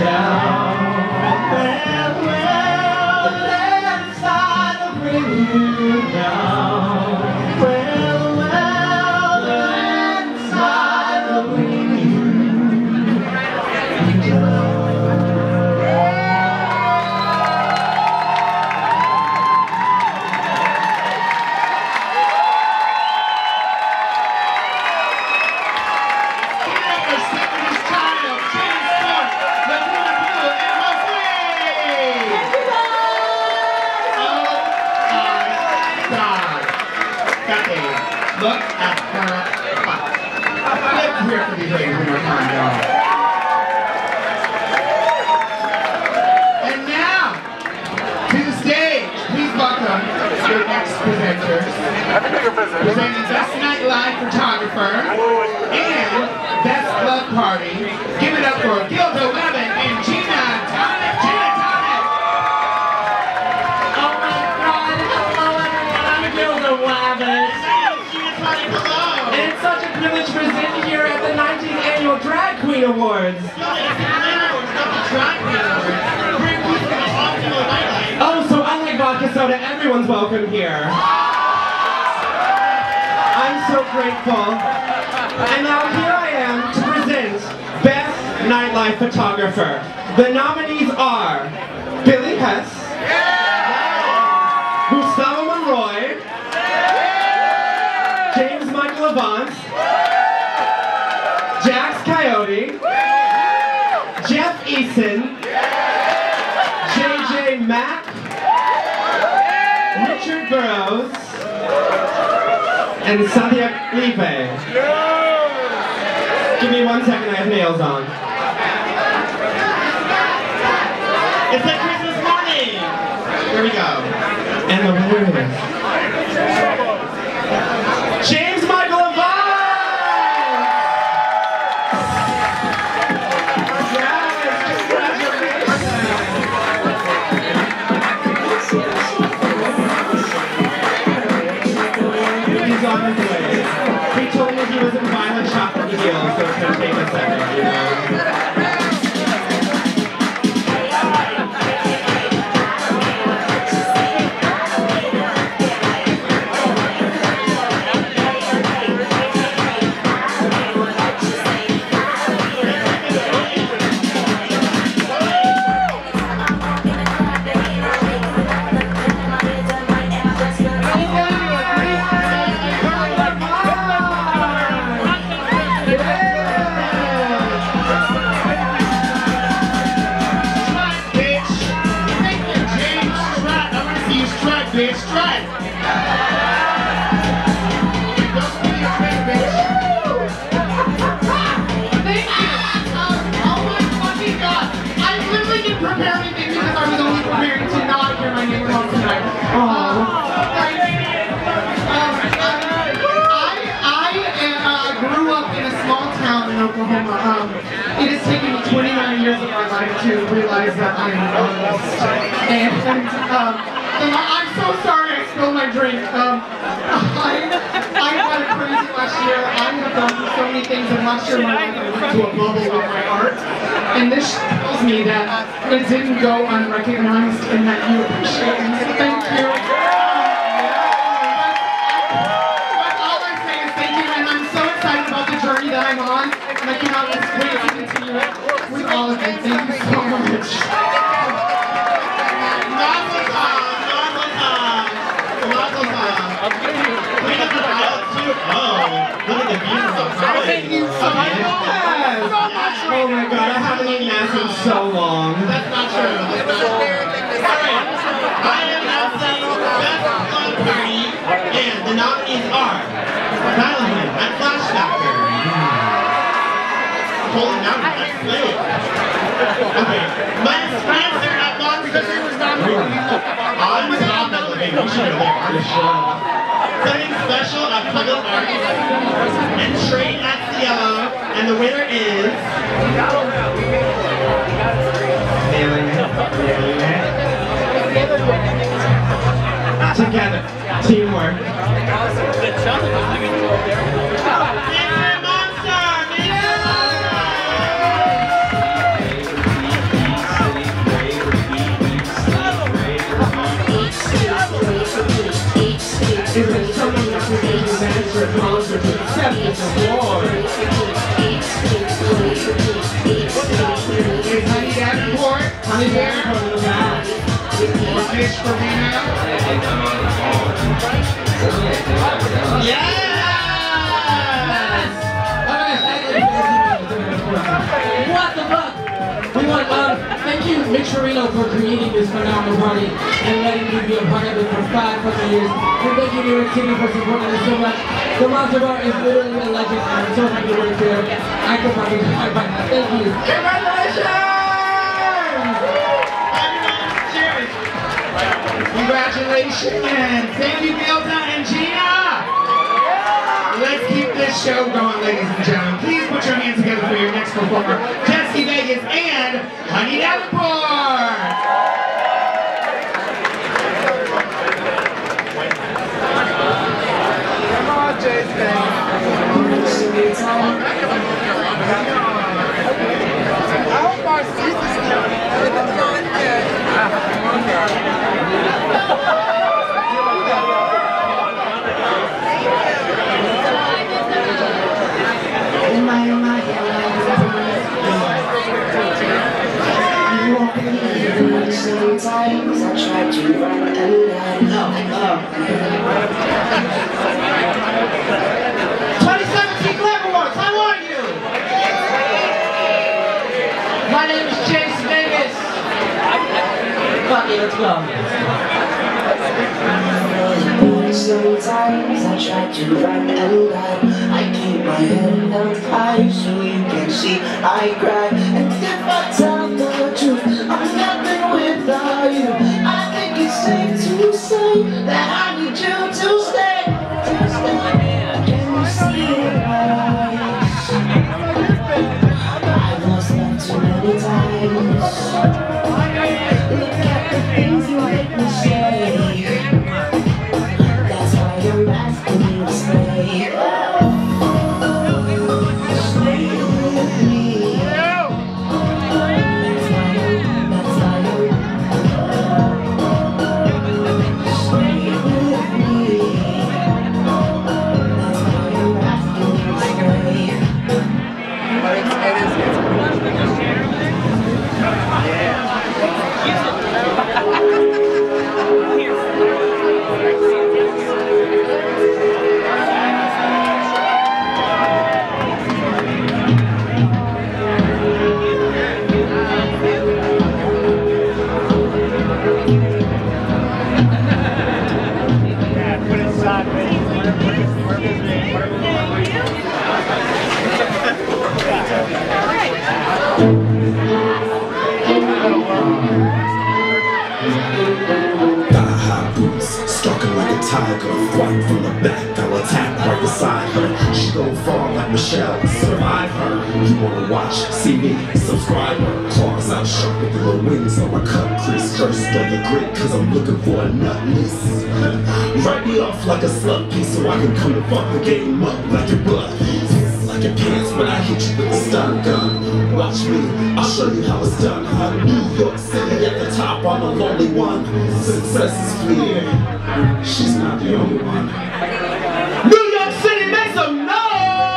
Well, well, inside of me. now. Well, well, inside the wind. Look at her butt. Let's hear it for these ladies one more time, y'all. And now, to the stage, please welcome your next presenters. Presenting Best Nightlife Photographer and Best Club Party. Give it up for Gilda Webbin and Gina Tonic. Gina Tonic! Oh my God, hello everyone, I'm Gilda Webbin. And it's such a privilege to present here at the nineteenth Annual Drag Queen Awards. Oh, so unlike vodka soda, everyone's welcome here. I'm so grateful. And now here I am to present Best Nightlife Photographer. The nominees are Billy Hess, Gustavo Monroy, James Michael Avant, Jax Coyote, Jeff Eason, J J Mack, Richard Burroughs, and Sadia Lipe. Give me one second, I have nails on. It's like Christmas morning! Here we go. And the winner is James Michael Avant! He's on his way. He told me he was in violent shock with the deal, so it's gonna take a second, you know? Bitch, strike! Thank you! Oh my fucking god! I literally didn't prepare anything because I was only preparing to not hear my name called tonight. Um, I, I uh, grew up in a small town in Oklahoma. Um, it has taken me twenty-nine years of my life to realize that I am an artist. And, um, I'm so sorry I spilled my drink. Um, I, I got it crazy last year. I have gone through so many things, and last year my life went into a bubble with my art. And this tells me that it didn't go unrecognized and that you appreciate it. So thank you. That's all I say is thank you, and I'm so excited about the journey that I'm on, and I cannot wait to continue it with all of you. Thank you so much. Thank you so much. Yes. Oh my god, I haven't eaten ass in so long. That's not true. That's not true. Alright, I am announcing Best Club Party, and the nominees are Dial-A-Him at Flash Factor. Holy mountain, that's late. Okay, Lance Spencer at Monster. I'm not that living. We should go there. Setting Special at Public Arts, and Trade at Cielo, and the winner is Together, teamwork. Monster! Is it someone that can make you manager closer to accept this award? Is Honey Davenport? Honey Davenport in the back. Or Fish Farina? Yes! What the fuck? We want, um, thank you, Mitch Farina, for creating this phenomenal party and letting me be a part of it for five fucking years. And thank you, New York City, for supporting us so much. The Monster Bar is literally a legend, and I'm so happy to work here. I could probably die by now. Thank you. Congratulations! Thank you, Milta and Gina! Let's keep this show going, ladies and gentlemen. Please put your hands together for your next performer, Jessie Vegas and Honey Davenport! Come on, Jessie. I hope our seat is Sometimes I try to run and run. No, no. twenty seventeen Glam Awards, how are you? My name is Chase Vegas. Fuck it, let's go. Sometimes I try to run and run. I keep my head held high so you can see I cry. And if I tell the truth, I'm nothing without you. I think it's safe to say that I need you to stay. Can you see it right? I've lost love too many times. Look at the things you make me say. That's why you're asking me to stay. Stay with me. That's why you're, that's why you're stay with me. That's why you're asking me to stay. But it's, it is, it's yeah. Tiger, fight from the back, I'll attack right beside her. She gon' fall like Michelle, survive her. You wanna watch, see me, subscribe her. Claws out sharp with the wings on my cut crease. First on the grid, cause I'm looking for a nutness. Write me off like a slut piece so I can come and fuck the game up like your butt. Like your pants when I hit you with the stun gun. Watch me, I'll show you how it's done. New York City at the top, I'm the lonely one. Success is clear, she's not the only one. New York City, make some noise!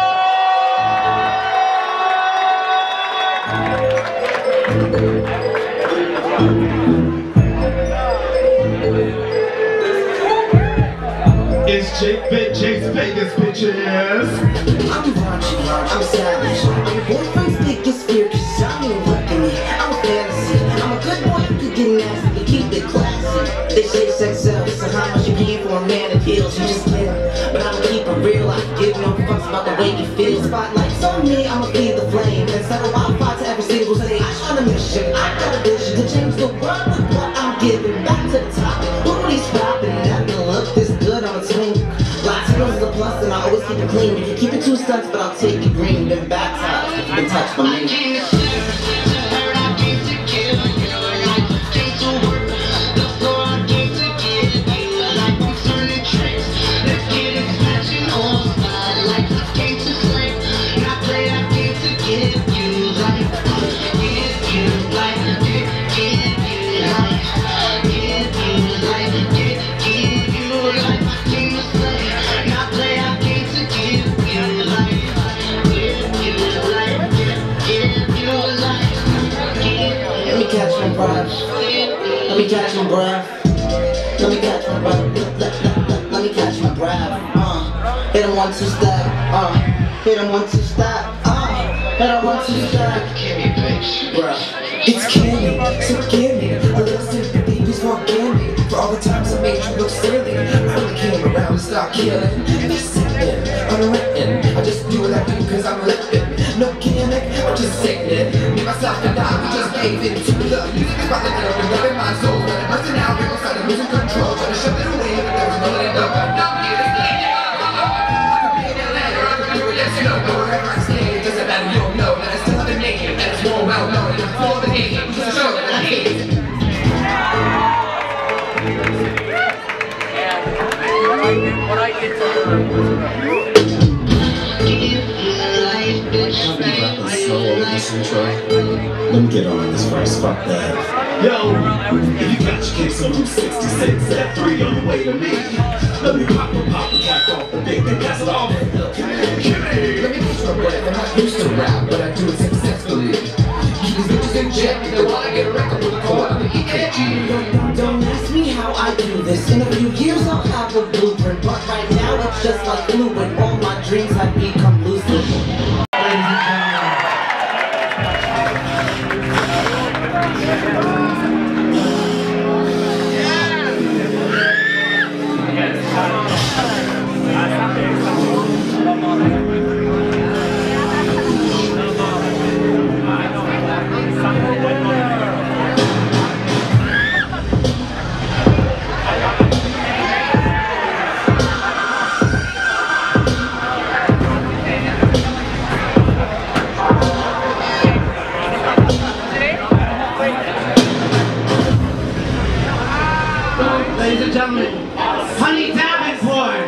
It's Jake Big Jace Vegas, bitches. I'm raunchy, I'm savage. I'm your boyfriend's biggest fear, cause y'all ain't looking me. I'm a fantasy, I'm a good boy, you could get nasty, you keep it classy. They say sex sells, so how much you paying for a man that heals? You just kidding, but I'ma keep it real. I give no fucks about the way you feel. Spotlight's on me, I'ma be the flame. And set a wildfire to every single city. I'm on a mission, I got a vision to change the world with what I'm giving. Back to the top, booty's popping, nothing look this good on a swing. Latinos is a plus and I always keep it clean. Keep it two stunts, but I'll take it green. Been baptized, been touched by me. Like me catch my breath. Let me catch my breath. Let, let, let, let me catch my breath. Uh, hit him one two step. Uh, hit him one two step. Uh, hit him one two step. Bruh, it's candy, so give me a little sympathy, please forgive me for all the times I made you look silly. I only came around to start killing. Just sitting, unwritten. I just do what I do cause I'm living. No gimmick, I'm just saying it. Me, myself, and I, we just gave in to love. Music is about to get up and loving my soul. But it busting out, we're outside of losing control. Trying to shove it away, but there's no letting go. I'm not here to stay. I could be in Atlanta, or I could do it, yes, you know. But wherever I stay, it doesn't matter, you don't know that I still have a name. That is more well known than before the name. Just show that I hate it. When I get to Let me get on this verse, fuck that. Yo, if you got your kicks on Route sixty-six at three on the way to me. Let me pop a pop and cap off the big thing, that's all. Let me teach my breath, I'm not used to rap, but I do it successfully. These bitches in jet, they wanna get a record with a cord on the E K G. Don't ask me how I do this. In a few years I'll have a blueprint, but right now it's just like fluid. All my dreams have become lucid. Ladies and gentlemen, Honey Davenport!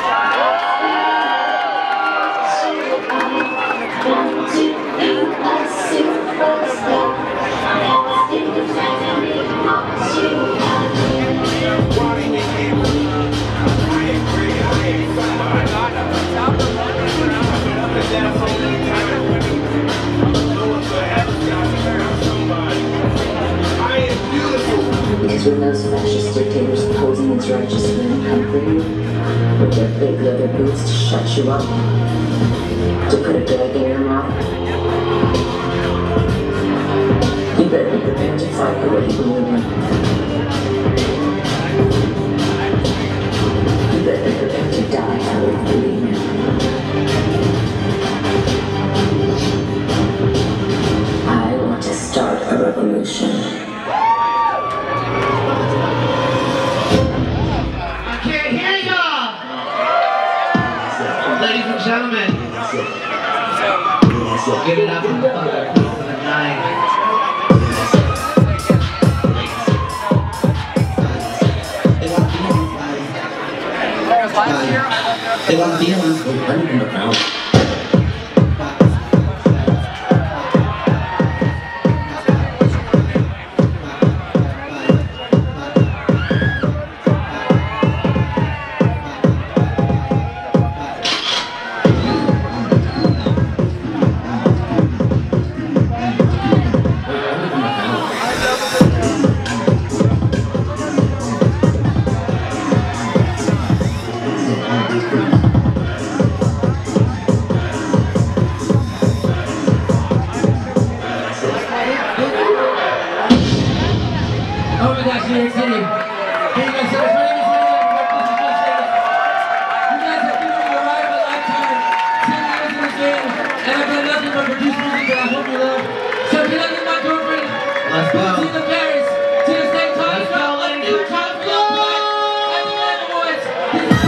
It's when those fascist dictators posing as righteous men come for you with their big leather boots to shut you up, to put a gag in your mouth. You better be prepared to fight for what you believe in. You better be prepared to die for what you believe in. I want to start a revolution. Ladies and gentlemen, give it up for the other for the night. They want feelings. I'm in the pound. Oh my gosh, New York City. Hey, you guys, so my name is You guys have given me a ride of a lifetime, ten years in this game, and I've done nothing but produce music that I hope you love. So can I get my girlfriend? Let's go. To the Paris, to the Saint Thomas, to the Tropical Pride, and the Land Awards. This is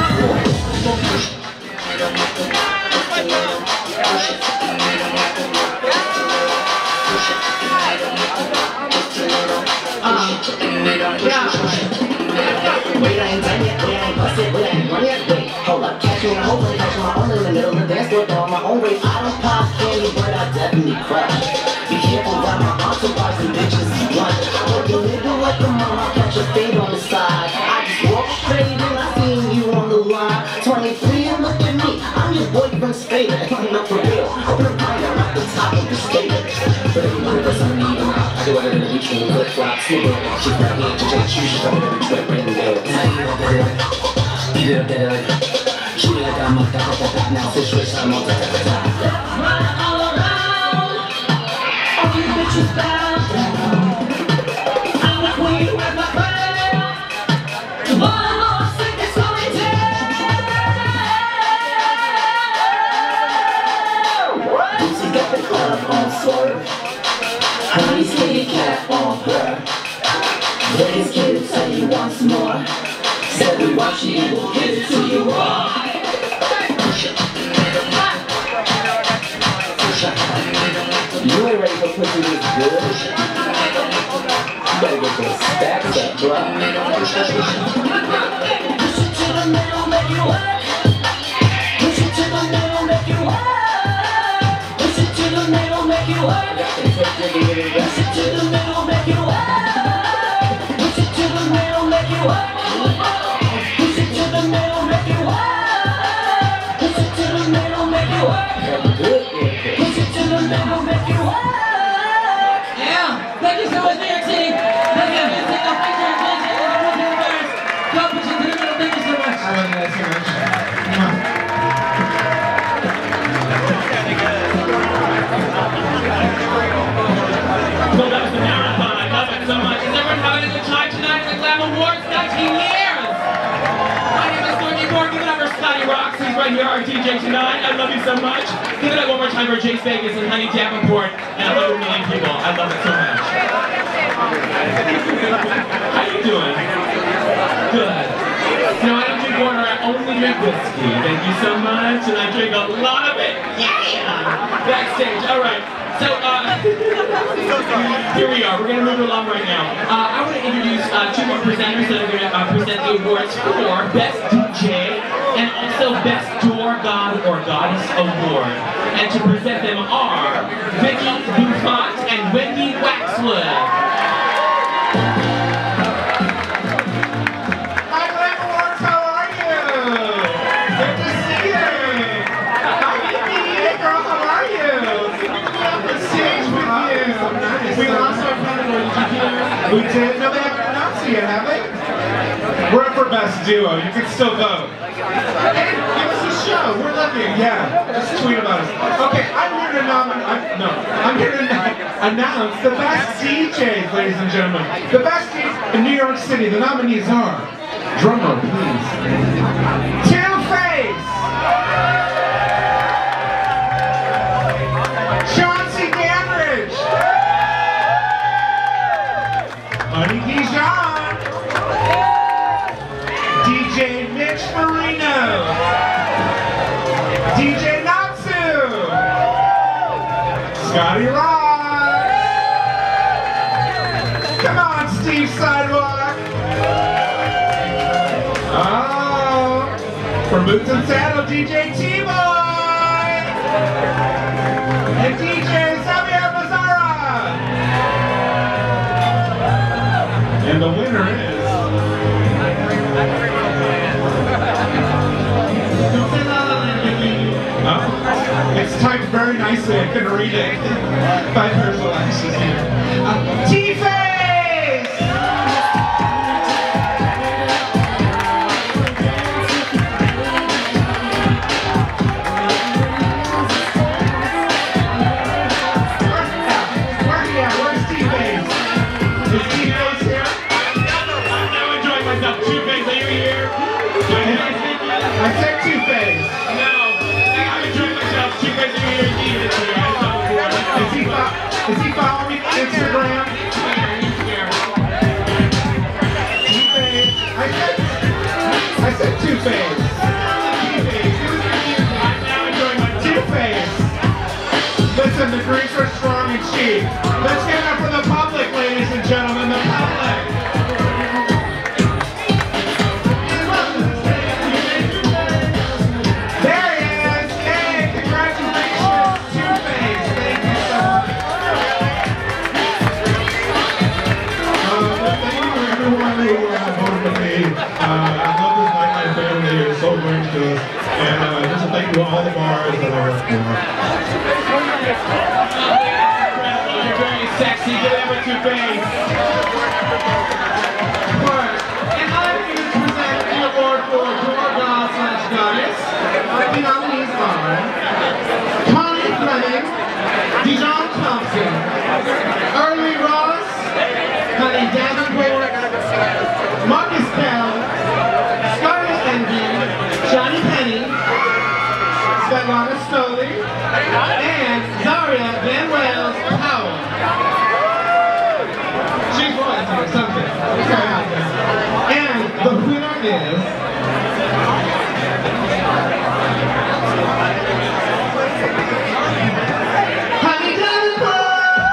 Wait, I ain't done yet, wait, I ain't busted, wait, I ain't run yet, wait, hold up, catch me in a hole, catch my own in the middle of the dance floor, on my own way, I don't pop candy, but I definitely crash. Be careful about my entourage and bitches blunt. I work a nigga like a mom, I catch a fade on the side. I just walk straight and I seen you on the line. twenty-three and look at me, I'm your boyfriend's favorite, I'm not for real. Open a pint, I'm at the top of the skater. But every one of us, I need them, I do whatever we can. flip-flop, snigger. She's right here to take you, she's coming to the trip, ring the bell. Beat it up, get it up. Treat it like I'm a ta-ta-ta-ta. Now fish wish I'm a ta-ta-ta-ta. Run all around, all you bitches bow down. I'm the queen with my crown. One more sickness going down. Bootsy got the club on swerve. Honey's kitty cat on her. Vegas kid will tell you once more. Said we watch you, we'll give it to you raw. You ain't ready for pussy this good. You better get those stacks up, bro. Push it to the middle, make you work. Push it to the middle, make you work. Push it to the middle, make you work. Push it to the middle, make you work. Push it to the middle, make you work. Push it to the middle, make you work. Push it to the middle, make you work. Push it to the middle, make you work. Yeah, thank you so much, New York City. Thank you, thank you, thank you, thank you, thank you, thank you. Go push it to the middle, thank you so much. I love that so much. Well, that was the marathon. I love it so much. Is everyone having a good time tonight at the Glam Awards? nineteen years! My name is Dorothy Moore. Give it up for Scotty Rocks. He's right here, our D J tonight. I love you so much. Give it up one more time for Jace Vegas and Honey Davenport and one hundred million people. I love it so much. How you doing? Good. You know, I don't drink water. I only drink whiskey. Thank you so much. And I drink a lot of it. Yeah! Backstage. All right. So, uh, here we are. We're going to move along right now. Uh, I want to introduce uh, two more presenters that are going to uh, present the awards for Best D J and also Best Door God or Goddess Award. And to present them are Vicky Buffont and Wendy Waxwood. Hi, Glam Awards, how are you? Good to see you. Hi, Vicky. Hey, girl, how are you? Stage with you. We lost our category, did you hear? We did? No, they haven't announced it yet, have they? We're up for Best Duo. You can still vote. Hey, give us a show. We're looking. Yeah. Just tweet about us. Okay, I'm here to nominate. No, I'm here to announce the best D Js, ladies and gentlemen. The best D Js in New York City. The nominees are. Drumroll, please. Two-Face. Chauncey Dandridge. Honey Dijon. D J Mitch Marino. D J Natsu. Scotty Rock. Come on, Steve Sidewalk. Oh, from Boots and Saddle, D J T-Boy. And D J Xavier Mazzara. And the winner is... Oh, it's typed very nicely, I couldn't read it. Five pairs of lashes here. Uh, T-Face! I said Two-Face. No, I'm enjoying myself. Two-Face, are you here? Is he, is he following me on Instagram? Two-Face. I said, I said Two-Face. I'm now enjoying my Two-Face. Listen, the drinks are strong and cheap. Let's give it up for the public, ladies and gentlemen. The public. And uh, just a thank you to all the bars that I work for. You're very Sexy, give it up with your face. Word. And I'm here to present the award for Door God slash Goddess. The nominees are Connie Fleming, Dijon Thompson, Early Ross, Honey Davenport, Marcus Bell, Scarlet Envy, Johnny Penny, Svetlana Stoli, and Zaria Van Wells Powell. She's royalty or something. And the winner is Honey Davenport!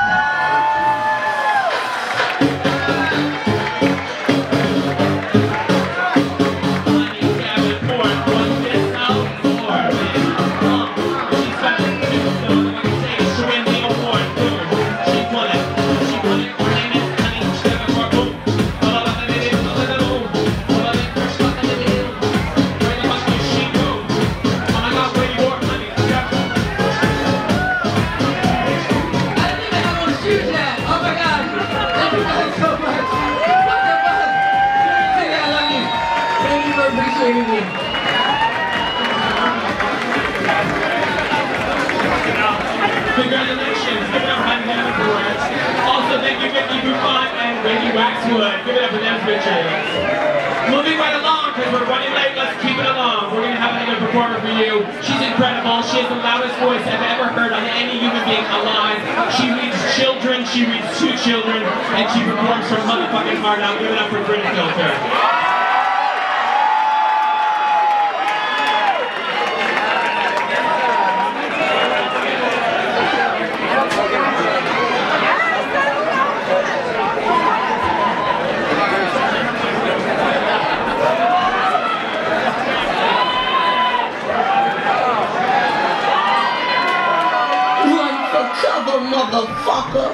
Congratulations, give it up for them awards. Also, thank you Vicky Buffon and Wendy Waxwood. Give it up for them pictures. Moving right along, because we're running late, let's keep it along. We're going to have another performer for you. She's incredible. She has the loudest voice I've ever heard on any human being alive. She reads children, she reads two children, and she performs her motherfucking heart out. Give it up for Brita Filter. Cover, motherfucker.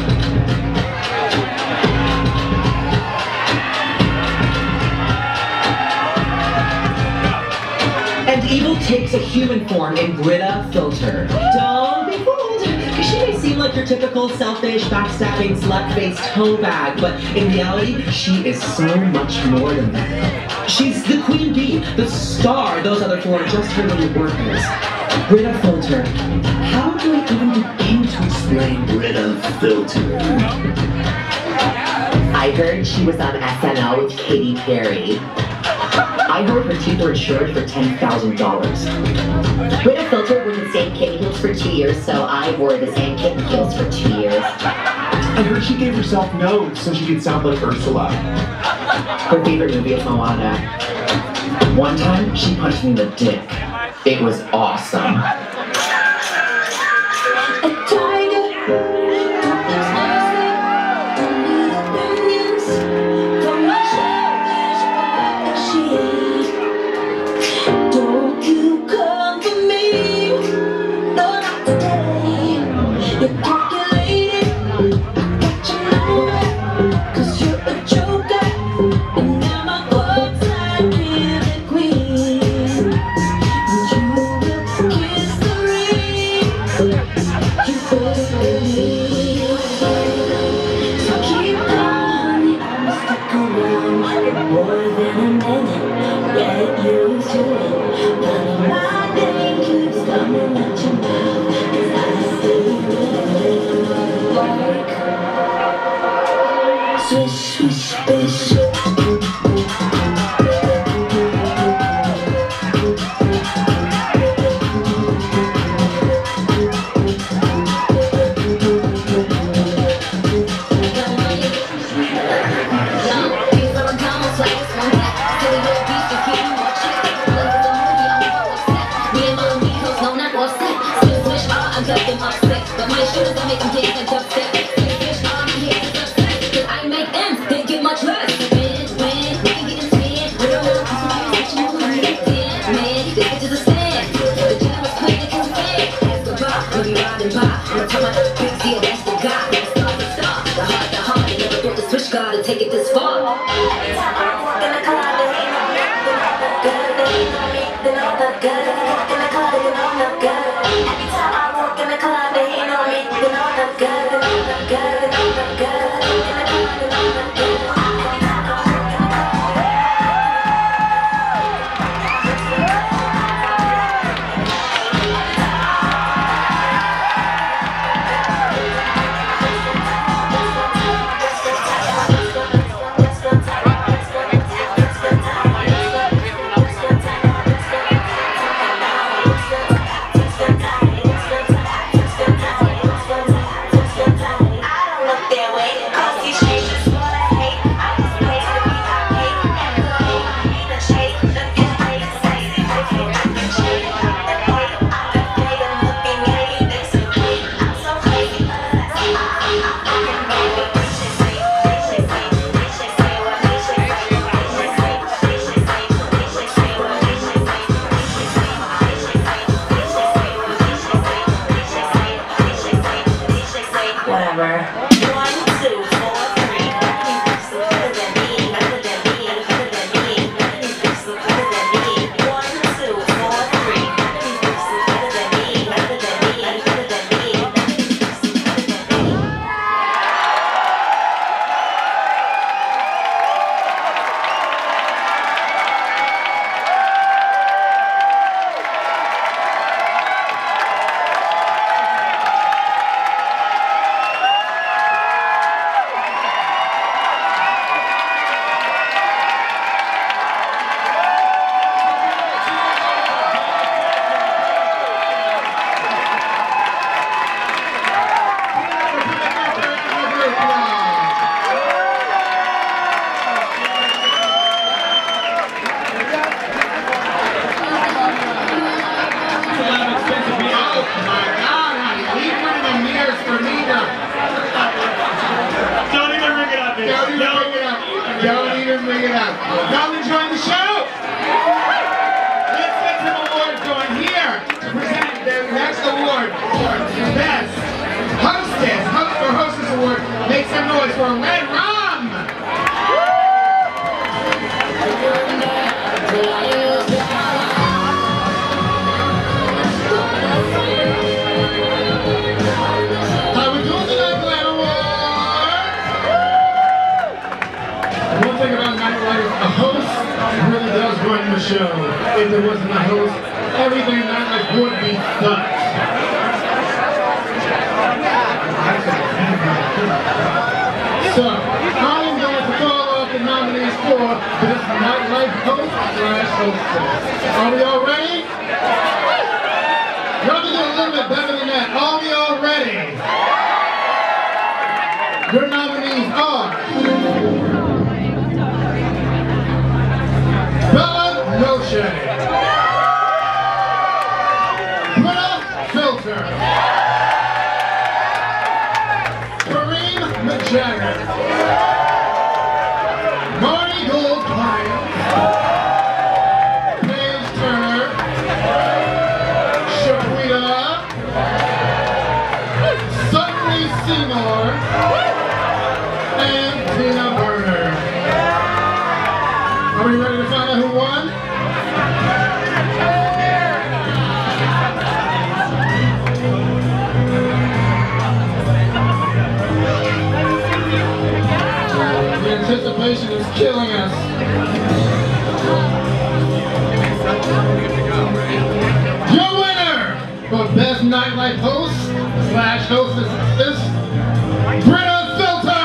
And evil takes a human form in Brita Filter. Don't be fooled. She may seem like your typical selfish, backstabbing, slut-faced hoe bag, but in reality, she is so much more than that. She's the queen bee, the star. Those other four are just her little workers. Brita Filter. How do I even begin to explain Brita Filter? I heard she was on S N L with Katy Perry. I heard her teeth are insured for ten thousand dollars. Brita Filter wore the same kitten heels for two years, so I wore the same kitten heels for two years. I heard she gave herself notes so she could sound like Ursula. Her favorite movie is Moana. One time, she punched me in the dick. It was awesome. Swish, swish, swish. Gotta take it this far. Every time I walk in the club, they ain't no good. They ain't no me, they know the good. Walk in the club, they know the good. Every time I walk in the club, they ain't no me, they know the good. They know the good. it up. Y'all enjoying the show? Let's get some awards going here to present the next award for Best Hostess, Host or Hostess Award. Make some noise for Red Rum! How we doing tonight, Glen Awards? One thing about Nightlife, a host really does run the show. If there wasn't a host, everything in Nightlife would be nuts. So, I'm going to call off the nominees for this Nightlife host slash hostess. Are we all ready? Y'all can do a little bit better than that. Are we all ready? Your nominees are Bella Noche, Britta Filter, Kareem McJagger, Marty Gold Pine, Paige Turner, Shaquita, Suddenly Seymour, and Tina Burner. Are we ready to find out who won? The anticipation is killing us. Your winner for Best Nightlife Host slash Hostess is Britta Filter!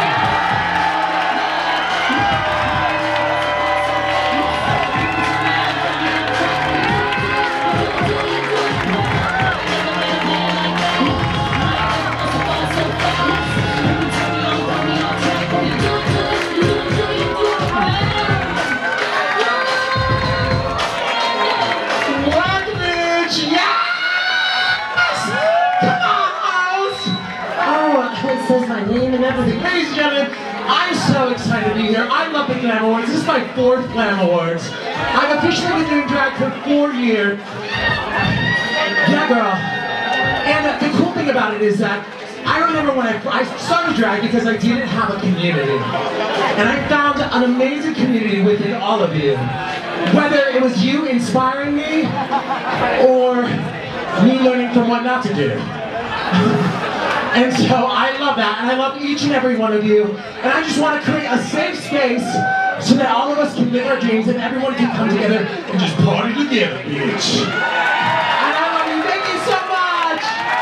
Says my name and everything. Ladies and gentlemen, I'm so excited to be here. I love the Glam Awards. This is my fourth Glam Awards. I've officially been doing drag for four years. Yeah, girl. And uh, the cool thing about it is that I remember when I, I started drag because I didn't have a community. And I found an amazing community within all of you. Whether it was you inspiring me or me learning from what not to do. And so I love that, and I love each and every one of you. And I just want to create a safe space so that all of us can live our dreams and everyone can come together and just party together, bitch. And I love you. Thank you so much.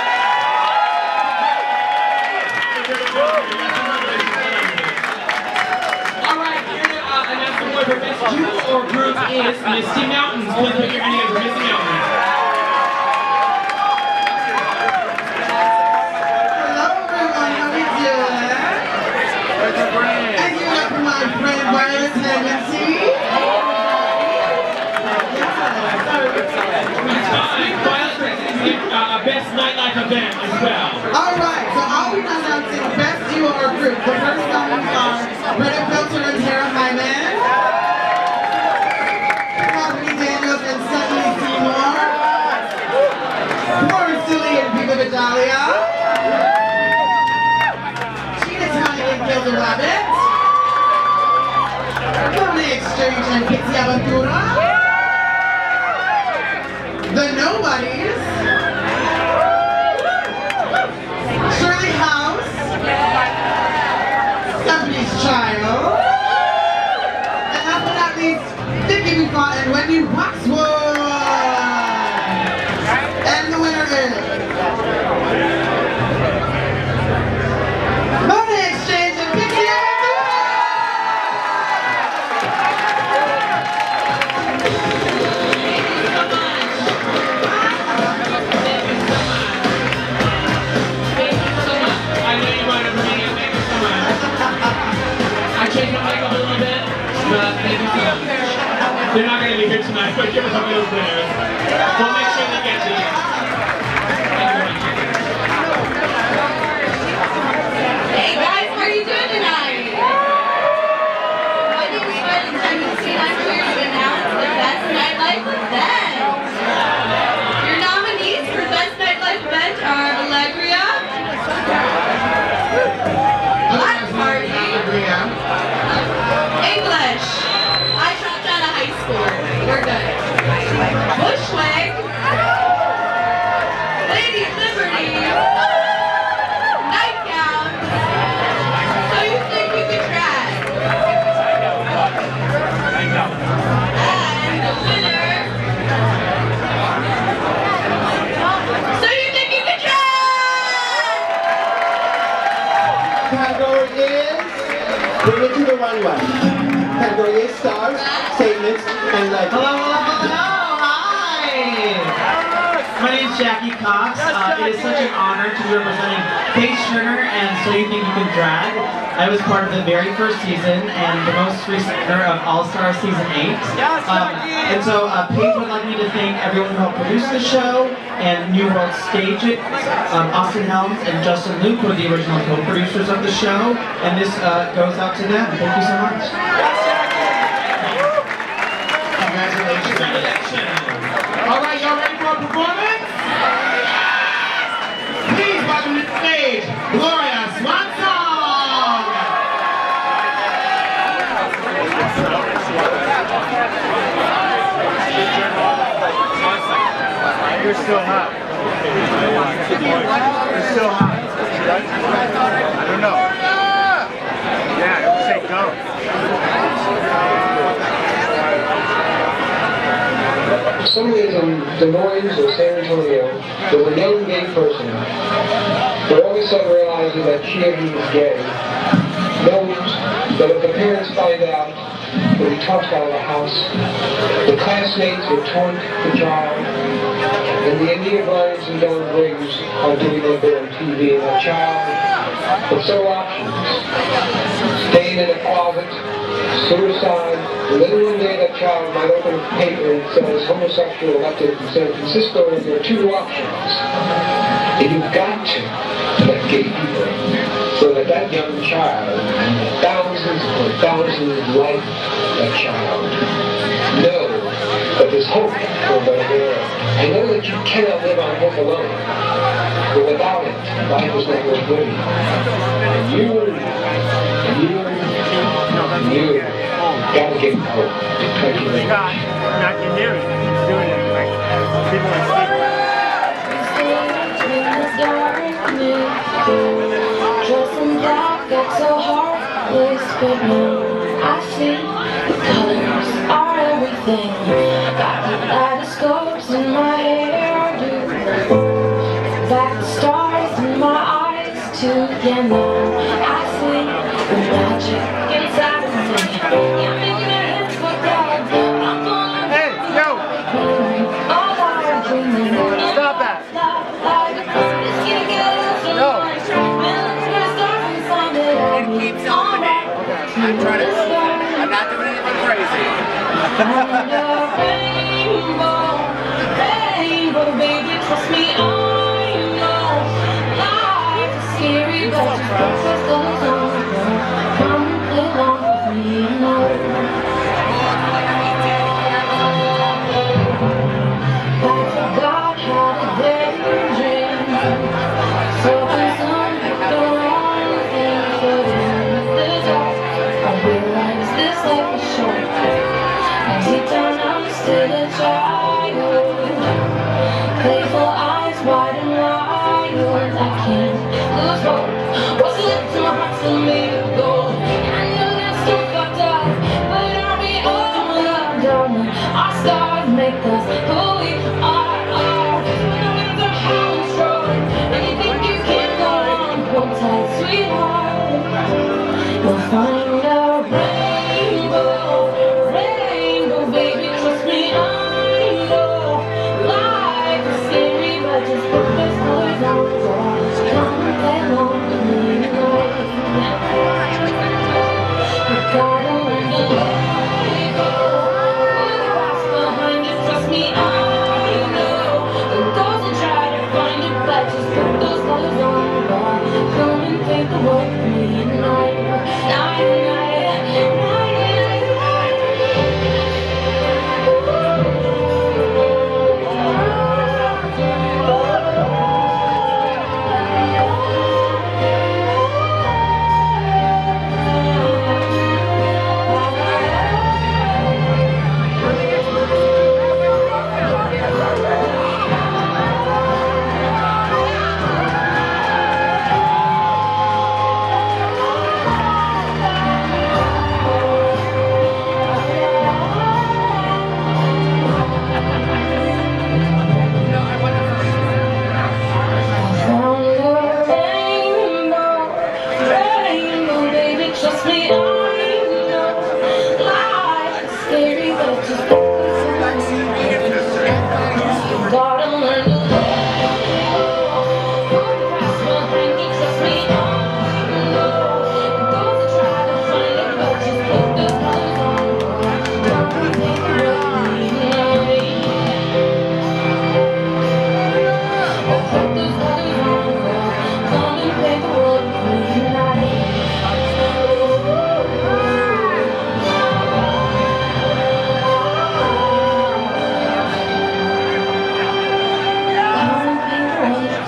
All right, here to uh, announce the winner for Best Duo or Group is Misty Mountains. Please put your hand together for Misty Mountains. Best Nightlife event as well. Alright, so I'll be announcing Best Duo or Group. The first nominees are Britta Filter and Tara Hyman, Kathleen Daniels and Suddenly Seymour, Florence Dooley and Viva Vidalia, Gina Tonic and Gilda Rabbit, Money Exchange and Pixie Aventura, The Nobodies, Shirley House, Stephanie's Child, and last but not least, Vicky Buffon and Wendy Waxwood. And the winner is Money Exchange and Pixie They're not going to be here tonight, but you're And like, hello, hello, hello, hi! My name's Jackie Cox. Uh, it is such an honor to be representing Paige Turner and So You Think You Can Drag. I was part of the very first season and the most recent winner of All-Star Season eight. Um, and so uh, Paige would like me to thank everyone who helped produce the show and New World Stage It. Um, Austin Helms and Justin Luke were the original co-producers of the show, and this uh, goes out to them. Thank you so much. Congratulations. All right, y'all ready for a performance? Please welcome to the stage, Gloria Swanson. You're still hot. You're still hot. I don't know. Yeah, I would say go. Somebody in Des Moines or San Antonio, there was a young gay person who all of a sudden realizes that she and he is gay, knows that if the parents find out that he talks out of the house, the classmates will taunt the child, and the Indian Lions and Don Briggs are doing their bit on T V, and the child with several options: staying in a closet, suicide, and then one day that child might open a paper and says homosexual elected in San Francisco, and there are two options. And you've got to let gay people so that that young child, thousands and thousands like that child, know that there's hope for a better world. I know that you cannot live on hope alone, but without it, life is not worth living. And you, and you, and you gotta get hope. Thank you. Scott, not can hear it. He's doing it anyway. People are sleeping. Dressed in black, got so heartless, but now I see the colors are everything. Got the kaleidoscopes in my hairdo, back the stars in my eyes too. Yeah, now I see the magic inside of me. You're making my head fuck up. I'm falling. Hey, yo! All I'm dreaming. Stop that! No. It keeps opening. I'm trying to. I'm not doing anything crazy. Rainbow, rainbow, baby, trust me, I know. Life is scary, but your breakfast goes on. Come play along with me, you know. I forgot how to daydream. So concerned with the wrong thing, but in the dark, I realize this life is short. And deep down I'm still a child. Playful eyes wide and wild. I can't lose hope. What's left in my heart still made of gold. I know that's still fucked up, but I'll be all loved, darling. Our stars make us who we are. We'll find a rainbow, rainbow, baby, trust me, I know. Life is scary, but just put this noise on the wall. Come play along with me tonight. We gotta learn to let go. With the rocks behind it, trust me, I know. The ghosts will try to find it, but just put those colors on the wall. Come and take the walk with me tonight. Oh,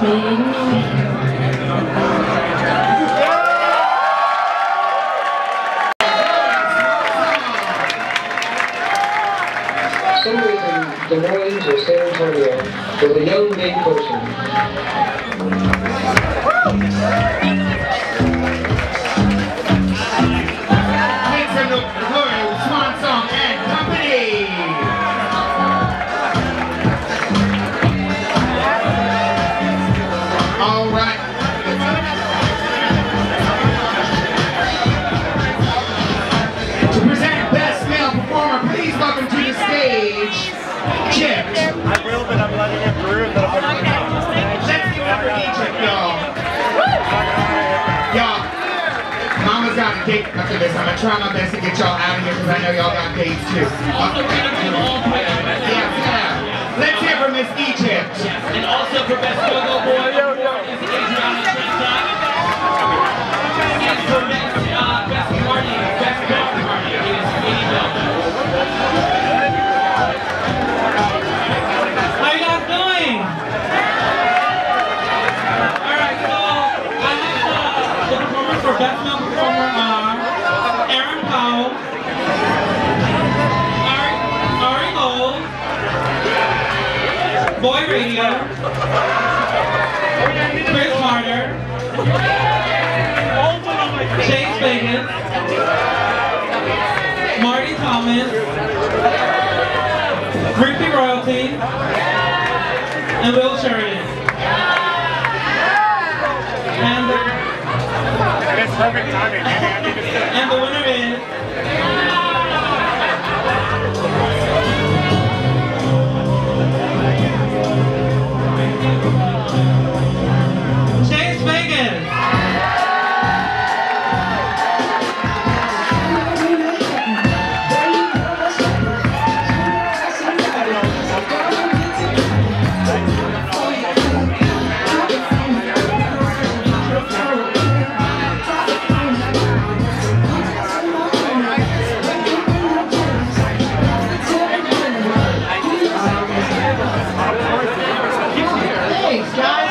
Somebody from Des Moines or San Antonio was a young gay person. Make some noise for Swan Song and Company. All right. To present Best Male Performer, please welcome to the stage, Chipped. I will, but I'm letting it brew. Let's give it up for Egypt, y'all. Y'all, Mama's got a date after this. I'm gonna try my best to get y'all out of here because I know y'all got dates too. Uh, yeah, yeah. Let's hear from Miss Egypt. And also for Best Go-Go Boy is Adriana Trenta. And for Best, uh, Best Party, Best Dog Party is Katie Bell. How you guys doing? Alright, so I have the, the performers for Best Male Performer are Aaron Powell, Ari, Ari Gold, Boy Radio, Chris Carter, Chase Vegas, Marty Thomas, Ricky Royalty, and Will Sheridan. And the, and the winner is Chase Vegas. Thanks, guys.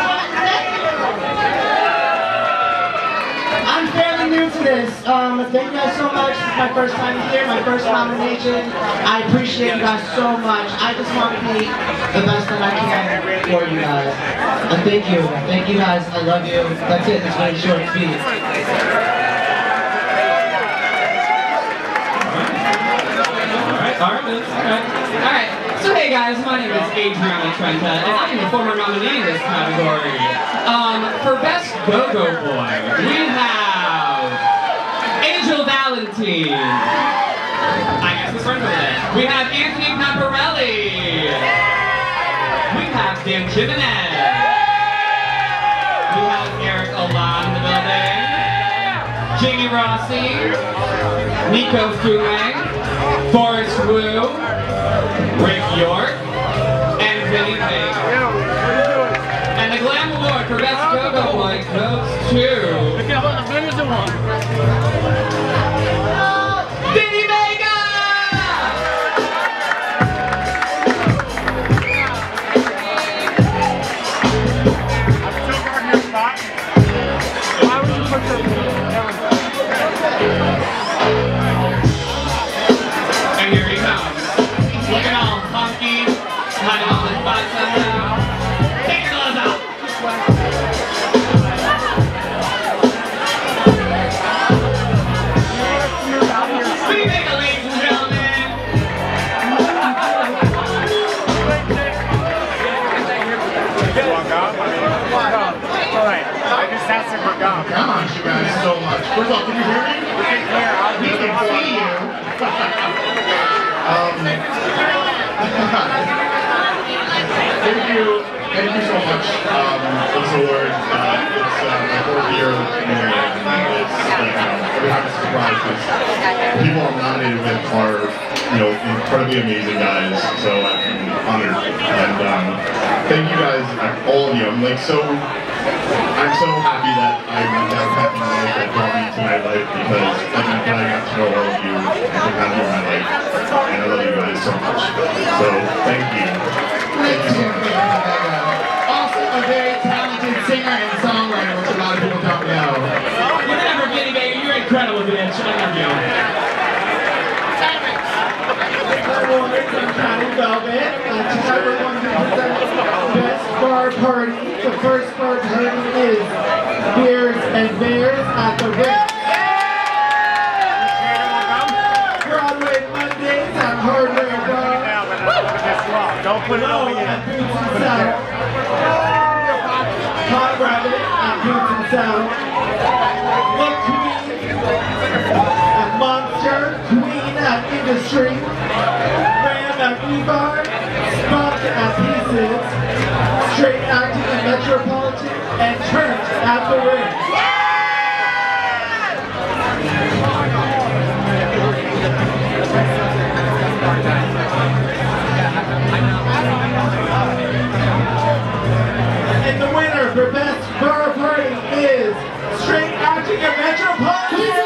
I'm fairly new to this. Um, thank you guys so much. This is my first time here, my first nomination. I appreciate you guys so much. I just want to be the best that I can for you guys. And thank you. Thank you guys. I love you. That's it. It's very short and sweet. Alright, alright. Alright, so hey guys, my name is Adriana Trenta, and I am the former nominee in this category. Um, for Best Go-Go Boy, we have Angel Valentine. I guess his friend over there. We have Anthony Camparelli. We have Dan Jimenez. We have Eric Alon in the building. Jamie Rossi. Nico Fouet. Forrest Wu, Rick York, and Vinny Vega. And the Glam Award for Best Go-Go Boy goes to Vinny Vega! I'm still guarding your spot. Why would you put the... And here he comes. Looking all funky, hiding all his body somehow. Take your gloves off. We make it, ladies and gentlemen. Want gum? I mean, alright. I just asked him for gum. Come on, you guys, so much. First of all, can you hear me? We can hear. We can see you. um, thank you, thank you so much um, for this award. Uh, it's uh, my fourth year winning it, and it's like, um, every time it's a surprise because the people I'm nominated with are, you know, incredibly amazing guys. So I'm honored, and um, thank you guys, all of you. I'm like so. I'm so happy that I went down that path in my life that brought me to my life because like I'm glad I got to know all of you and been happy in my life. And I love you guys so much. So thank you. Thank you so much. Also a very talented singer and songwriter, which a lot of people don't know. You're never Vinny Baby. You're incredible, bitch. I love you. I'm Johnny Velvet. Uh, tonight we're going to present Best Bar Party. The first bar party is Beers and Bears at the Ritz. Broadway Mondays at Hardware Bar. Don't put it over yet. Hot Rabbit at Boots and South. Look Queen at Monster. Queen at Industry. Ram at E-Bar. Spot at Pieces. Straight Acting at Metropolitan. And Church at the Ritz. And the winner for Best Bar Party is Straight Acting at Metropolitan!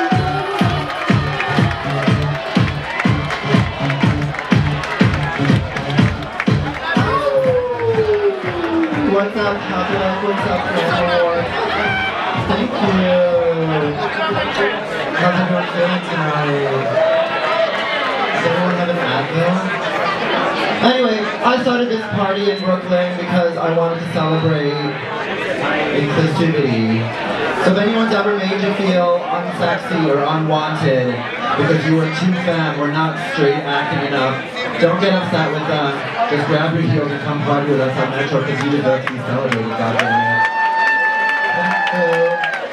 What's up, Pablo? What's up, Lord? Thank you. How's everyone feeling tonight? Does everyone have an Advil? Anyway, I started this party in Brooklyn because I wanted to celebrate inclusivity. So if anyone's ever made you feel unsexy or unwanted because you were too femme or not straight acting enough, don't get upset with them. Just grab your heels and come party with us on Metro because you deserve to be celebrated, goddammit. Thank you.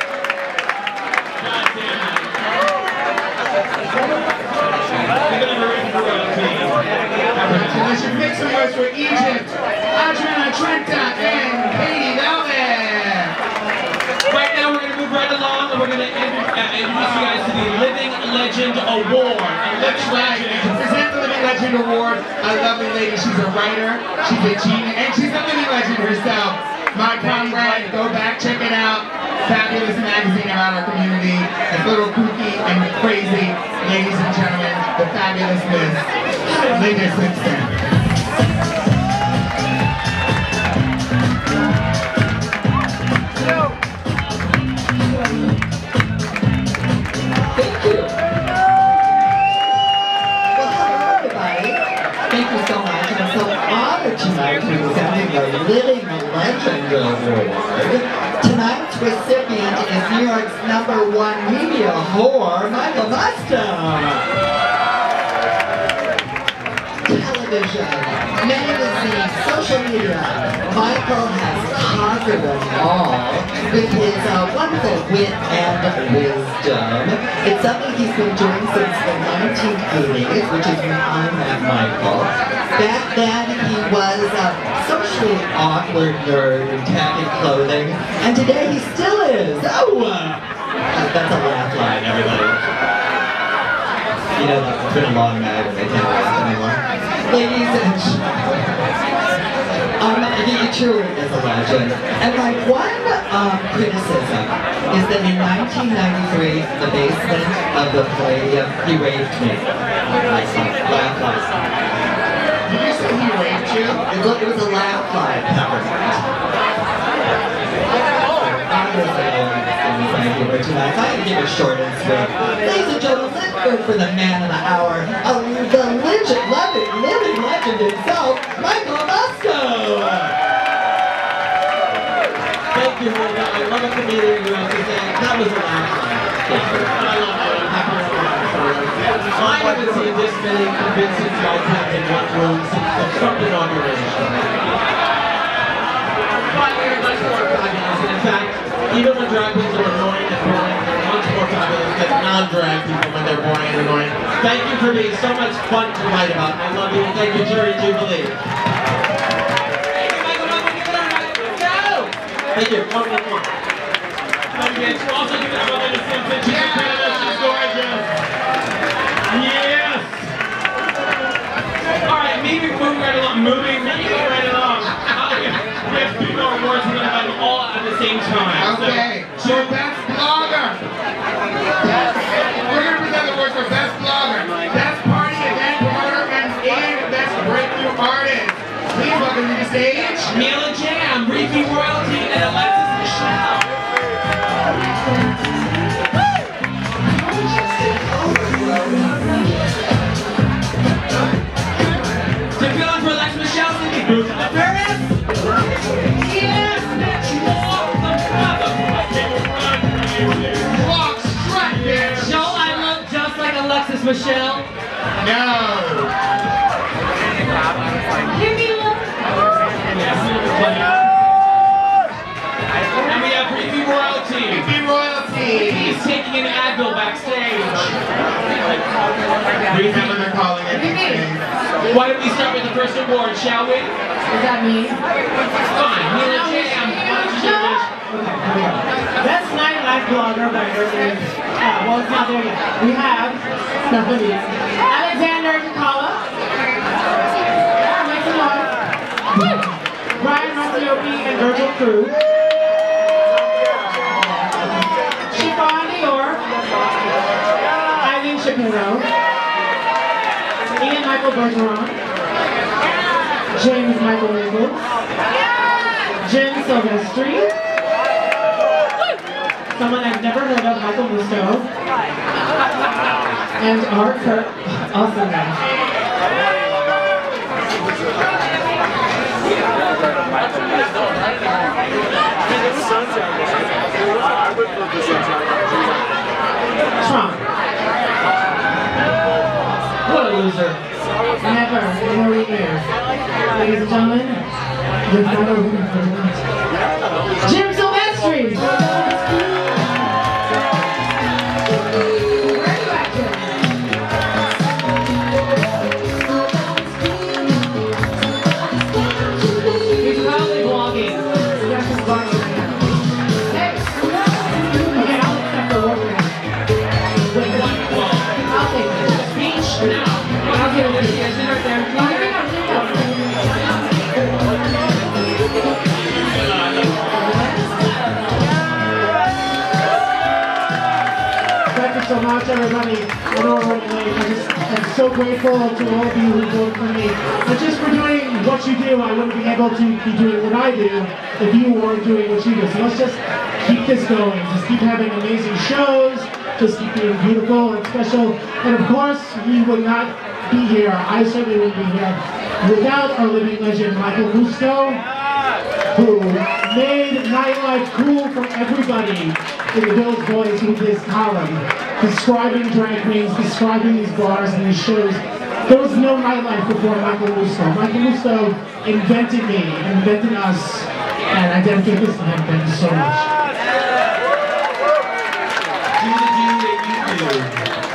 Let's just make some noise for Egypt, Adriana Trenta, and Katie Velvet. Right now we're going to move right along and we're going to introduce you guys to the Living Legend Award. That's right. And to present the Living Legend Award, a lovely lady. She's a writer, she's a genius, and she's a living legend herself. My comrade, go back, check it out. Fabulous magazine about our community. It's a little kooky and crazy. Ladies and gentlemen, the fabulous Miss Lena Simpson. Thank you. Well, hello everybody. Thank you so much. I'm so honored tonight to be presenting the Living Legend Award. Tonight's recipient is New York's number one media whore, Michael Musto. Television, magazine, social media. Michael has conquered them all with his uh, wonderful wit and wisdom. It's something he's been doing since the nineteen eighties, which is when I met Michael. Back then, he was a socially awkward nerd in tacky clothing, and today he still is. Oh, uh, that's a laugh line, everybody. You know, it's been a long night and I can't laugh anymore. Ladies and um, he truly is a legend. And my one um, criticism is that in nineteen ninety-three, the basement of the Palladium, he raped me. Like, laugh line. Did you say he raped you? It was, it was a laugh line, Peppermint. Thank you for tonight. I can keep it short and sweet. Ladies and gentlemen, let's go for the man of the hour, uh, the legend, living, living legend himself, Michael Musto. Thank you, Linda. I love a comedian who has to say, that was a laugh line. I love it. I'm happy to be I haven't seen this many convincing guys packed in one room since the Trump inauguration. But you're much more fabulous. And in fact, even when drag queens are annoying and boring, they're much more fabulous than non-drag people when they're boring and annoying. Thank you for being so much fun to write about. I love you. Thank you, Jerry Jubilee. Thank you, Michael. Go! Thank you. One more. Thank you. Also, give it up to the Simpsons. She's incredible. She's gorgeous. Yes! Alright, moving, moving right along. Moving, moving right along. We have two more awards. We're going to have them all at the same time. Okay, so, so best blogger. We're going to present the awards for best blogger, best party event promoter, and, and best breakthrough artist. Please welcome to the stage, Mila Jam. Jam, Reefy Royalty, and Alexis Michelle. To fill in for Alexis Michelle, singing Boots in the Paris. Yes, bitch, walk the mother. Walk straight, bitch. Don't I look just like Alexis Michelle? No. Give me a look. And we have Reefy Royalty. Reefy Royalty. He's taking an Advil backstage. Remember they're calling it these things. Why don't we start with the first award, shall we? Is that me? Fine. Neil Jam. Best nightlife blogger by her name. Uh, well, it's not there yet. We have somebody. Alexander Takala. Make some noise. Brian Mazziopi and Virgil Cruz. Chiffon Dior. Eileen Shapiro. Ian Michael Bergeron. James Michael Ingalls. Jen Silvestri. Someone I've never heard of, Michael Musto. And Art Kirk. Awesome guy. Trump. What a loser. Never, never remare. Ladies and gentlemen, there's not a winner for tonight. Jim Silvestri! He's probably vlogging. Yes, he's vlogging right now. Hey! Okay, I'll accept the award now. Wait, I'll take it. Speech? No. I'll give it to you. It's right there. No, here we go, here we go. Thank you so much, everybody. I know we're running late. I'm just I'm so grateful to all of you who voted for me. And just for doing what you do, I wouldn't be able to be doing what I do if you weren't doing what you do. So let's just keep this going. Just keep having amazing shows. Just keep being beautiful and special. And of course, we would not be here. I certainly wouldn't be here without our living legend, Michael Musto, who made nightlife cool for everybody in the Village Voice with his column, describing drag queens, describing these bars and these shows. There was no nightlife before Michael Musto. Michael Musto invented me, invented us, and I dedicate this to him. Thank you so much. Do the do that you do.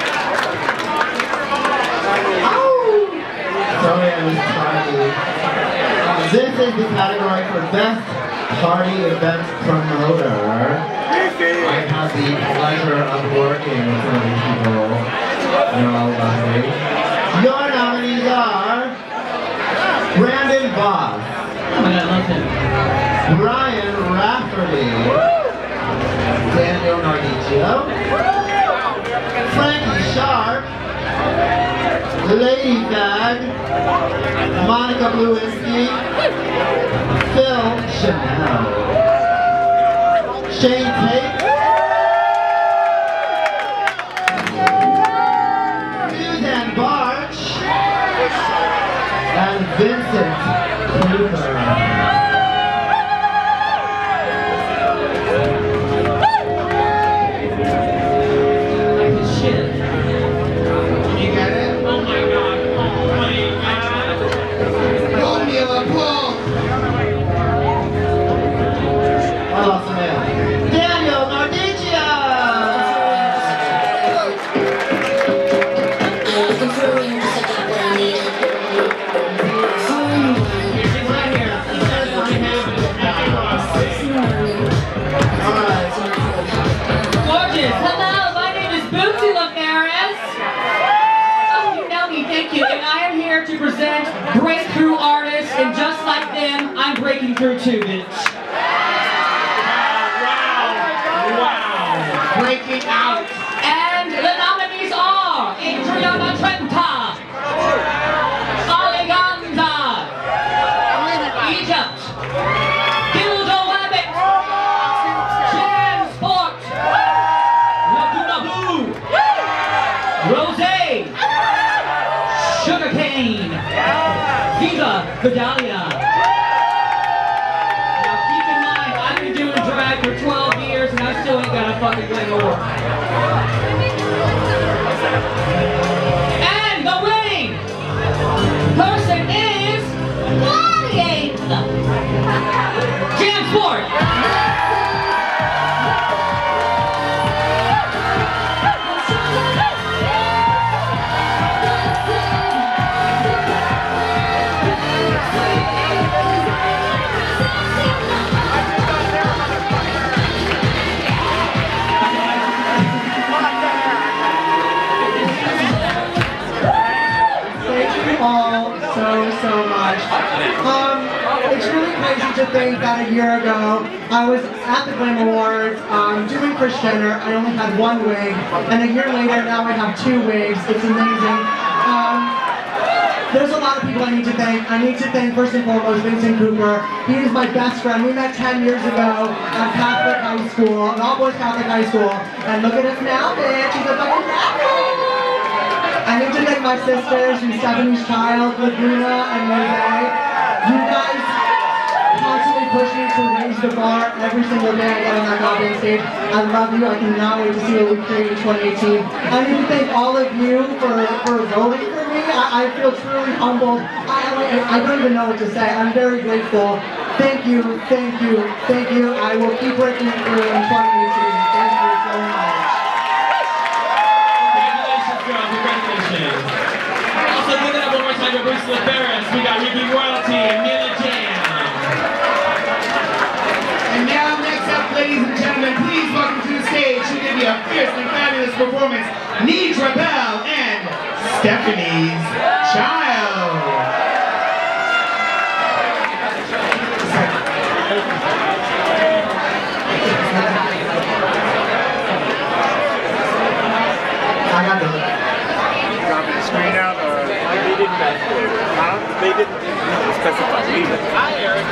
Sorry, I was party. This is the category for Best Party Event Promoter. I have the pleasure of working with some of these people. They're all lovely. Your nominees are Brandon Voss. Oh my God, I love him. Brian Rafferty. Daniel Nardicchio. Frankie Sharp. Lady Bag, Monica Lewinsky, Phil Chanel, Shane Tate, Suzanne Barch, and Vincent Cooper. Daniel Nardicchio! Gorgeous! Hello, my name is Bootsy LaFaris. Oh, you know me, thank you. And I am here to present breakthrough artists, and just like them, I'm breaking through too, bitch. Breaking out. And the nominees are Adriana Trenta, Aliganza, Egypt, Vidalia. Now keep in mind, I've been doing drag for twelve years and I still ain't got a fucking Glam Award. And the winning person is Gladiator. Jansport. all so, so much. Um, it's really crazy to think that a year ago, I was at the Glam Awards um, doing Kris Jenner. I only had one wig, and a year later, now I have two wigs. It's amazing. Um, There's a lot of people I need to thank. I need to thank, first and foremost, Vincent Cooper. He is my best friend. We met ten years ago at Catholic High School, an all-boys Catholic High School. And look at us now, bitch. He's a fucking Catholic. I need to thank my sisters, from Stephanie's Child, Laguna, and Mosaic. You guys constantly push me to raise the bar every single day I get on that goddamn stage. I love you. I cannot wait to see what we create in twenty eighteen. I need to thank all of you for, for voting for me. I, I feel truly humbled. I, I, I don't even know what to say. I'm very grateful. Thank you, thank you, thank you. I will keep breaking through in twenty eighteen. Thank you so much. Congratulations, girl. Congratulations. Also, give it up one more time to Bruce LaFerris. We got Ricky Royalty and Mila Jam. And now, next up, ladies and gentlemen, please welcome to the stage to give you a fiercely fabulous performance, Nidra Bell and Stephanie's Child. I got it. Dropping the screen out, or they didn't huh? They didn't specify. Leave it. Hi, Eric.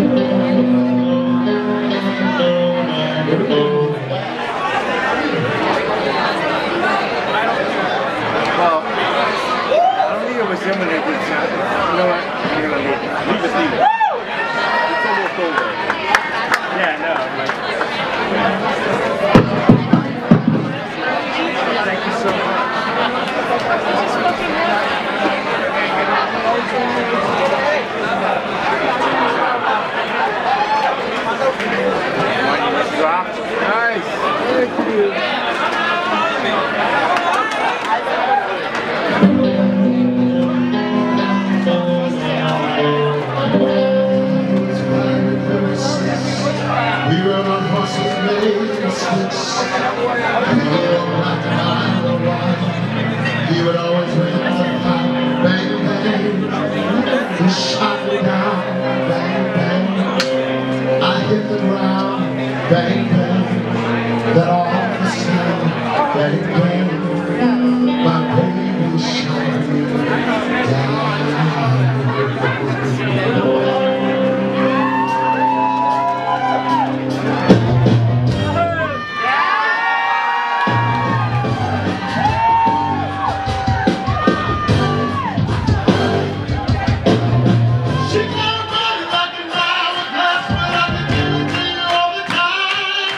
Well, I don't think it was him when they did that. You know what? You're gonna leave it. Leave it, leave it. It's almost over. Yeah, no. Like, thank you so much. Drop. Nice. Thank you. We rode on horses, made mistakes. We were like a mile away. He would always ring the fire, bang, bang. He shot me down, bang, bang. I hit the ground, bang, bang. Then all of a sudden, bang, bang. My baby shot me down. She got a body like a hourglass, but I can give it to you all the time.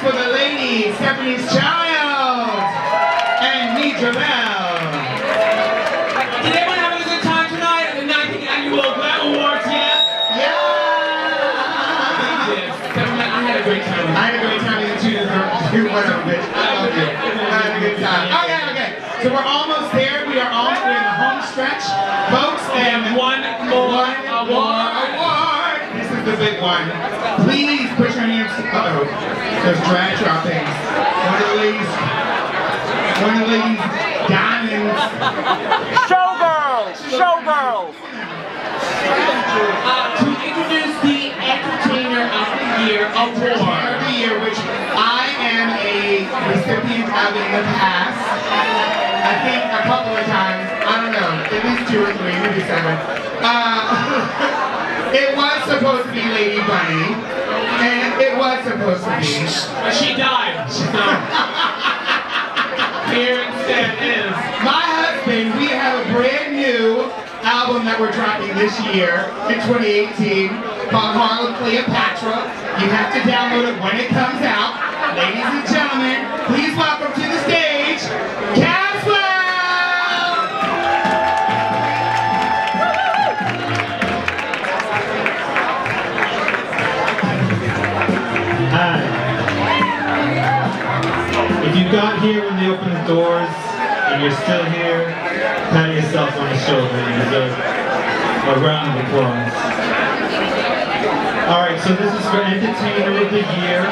for the ladies, Stephanie's Child and Nidra Bell. Did everyone have a good time tonight at the nineteenth Annual Glam Awards yet? Yeah! I had a great time. I had a great time in two whatever, bitch. I love you. I had a good time. Okay, okay. So we're almost there. We are almost we're in the home stretch, folks, and one more one more award. This is the big one. Please put your hands. Uh oh, there's drag droppings. One of the ladies. One of the ladies. Diamonds. Showgirls! Showgirls! Uh, to introduce the Entertainer of the Year Award. Entertainer of the Year, which I am a recipient of in the past. I think a couple of times. I don't know. At least two or three, maybe seven. Uh, it was supposed to be Lady Bunny. And it was supposed to be. But she died. So. Here instead is my husband. We have a brand new album that we're dropping this year in twenty eighteen called Harlem Cleopatra. You have to download it when it comes out. Ladies and gentlemen, please welcome to the stage, Caswell! Hi. If you got here when they opened the doors and you're still here, pat yourself on the shoulder. You deserve a round of applause. Alright, so this is for Entertainer of the Year.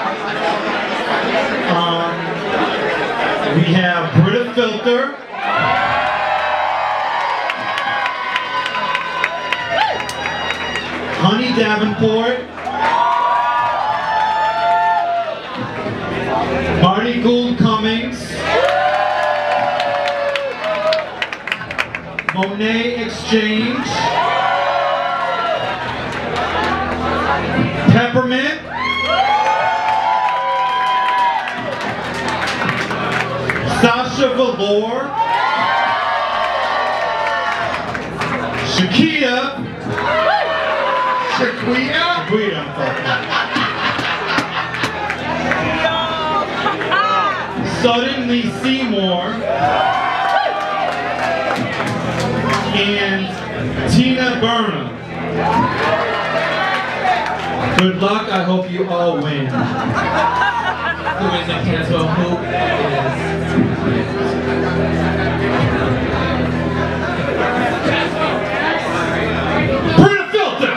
Um, we have Brita Filter. Honey Davenport. Marty Gould Cummings. Monet Exchange. Peppermint. Sasha Velour. Shakita. Shaquita? Shaquita, I'm talking. Suddenly Seymour. And Tina Burnham. Good luck, I hope you all win. Who is it, Caswell? Who is? Brita Filter!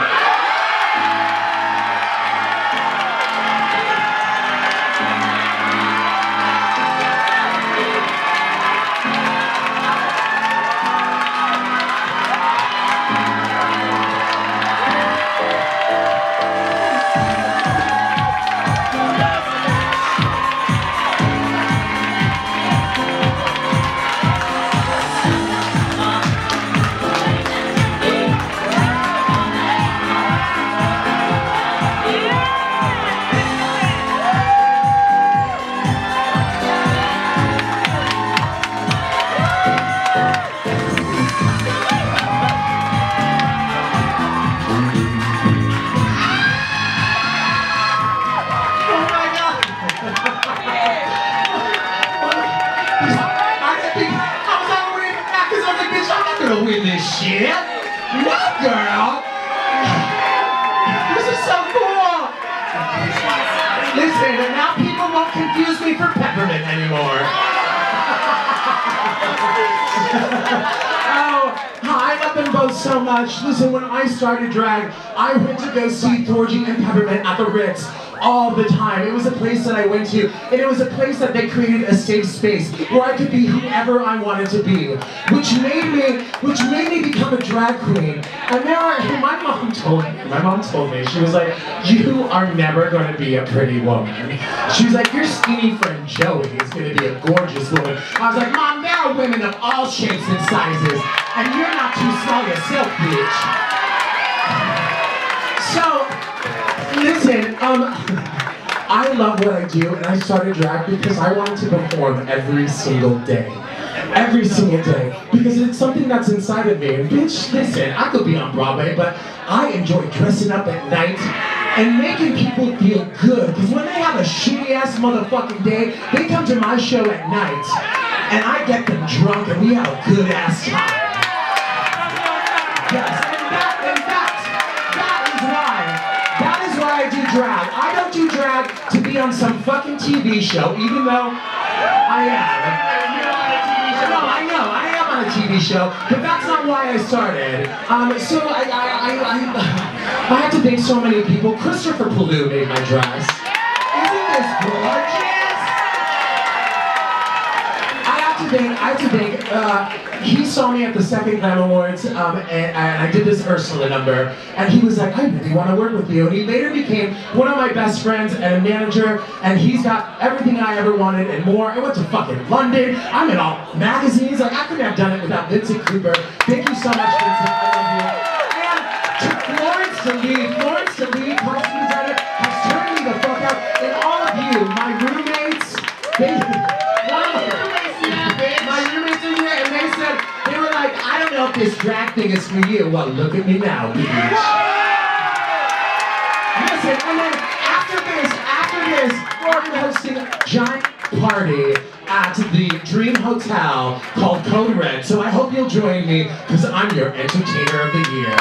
Win this shit. No, girl. This is so cool. Listen, and now people won't confuse me for Peppermint anymore. Oh, I love them both so much. Listen, when I started drag, I went to go see Thorgy and Peppermint at the Ritz all the time. It was a place that I went to, and it was a place that they created a safe space where I could be whoever I wanted to be, which made me, which made me become a drag queen. And there are, my mom told me, my mom told me, she was like, you are never going to be a pretty woman. She was like, your skinny friend Joey is going to be a gorgeous woman. I was like, Mom, there are women of all shapes and sizes, and you're not too small yourself, bitch. So, listen, um, I love what I do, and I started drag because I wanted to perform every single day. Every single day. Because it's something that's inside of me. And bitch, listen, I could be on Broadway, but I enjoy dressing up at night and making people feel good. Because when they have a shitty-ass motherfucking day, they come to my show at night, and I get them drunk, and we have a good-ass time. Yes, and that, in fact, that is why, that is why I do drag. I don't do drag to be on some fucking T V show, even though I am. No, I know, I am on a T V show, but that's not why I started. Um, so I, I, I, I, I have to thank so many people. Christopher Pallou made my dress. Isn't this gorgeous? I have to thank, I have to thank, uh, he saw me at the second Glam Awards, um, and, and I did this Ursula number, and he was like, I really want to work with you. And he later became one of my best friends and a manager, and he's got everything I ever wanted and more. I went to fucking London. I'm in all magazines. Like, I couldn't have done it without Vincent Cooper. Thank you so much, Vincent. I love you. And to Florence DeLee, Florence DeLee, costume designer, has turned me the fuck out. And all of you, my roommates, they, my roommates in here, and they said, they were like, I don't know if this drag thing is for you. Well, look at me now, bitch. Listen, and then after this, after this, we're hosting a giant party at the Dream Hotel called Code Red. So I hope you'll join me, because I'm your entertainer of the year.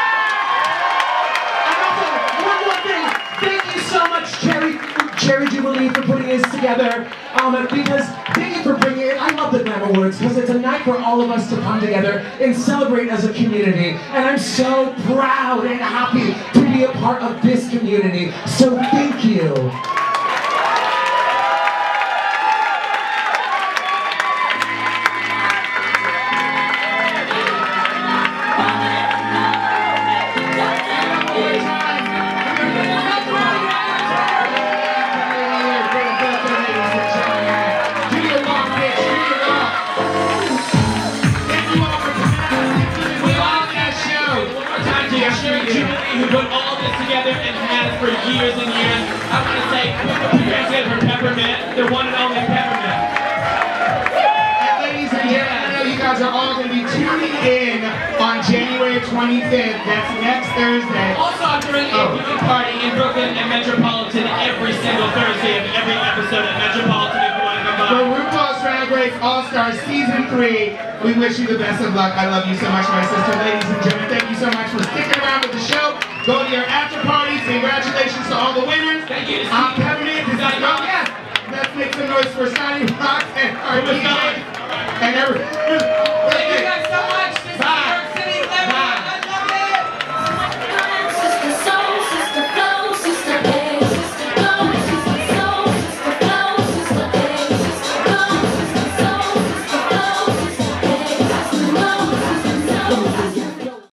And also, one more thing. Thank you so much, Cherry, Cherry Jubilee, for putting this together. Um, because thank you for bringing it. I love the Glam Awards because it's a night for all of us to come together and celebrate as a community. And I'm so proud and happy to be a part of this community. So thank you. Who put all this together and has for years and years. I want to say, put your hands together for Peppermint, the one and only Peppermint. And ladies and gentlemen, I know you guys are all going to be tuning in on January twenty-fifth. That's next Thursday. Also, I'm throwing a viewing party in Brooklyn and Metropolitan every single Thursday of every episode at Metropolitan if you want to come by. For RuPaul's Drag Race All-Stars Season three, we wish you the best of luck. I love you so much, my sister. Ladies and gentlemen, thank you so much for sticking around with the show. Go to your after parties. Congratulations to all the winners. Thank you. I'm Peppermint. This is oh, yes. Let's make some noise for Sonny Rock and our D J and everyone.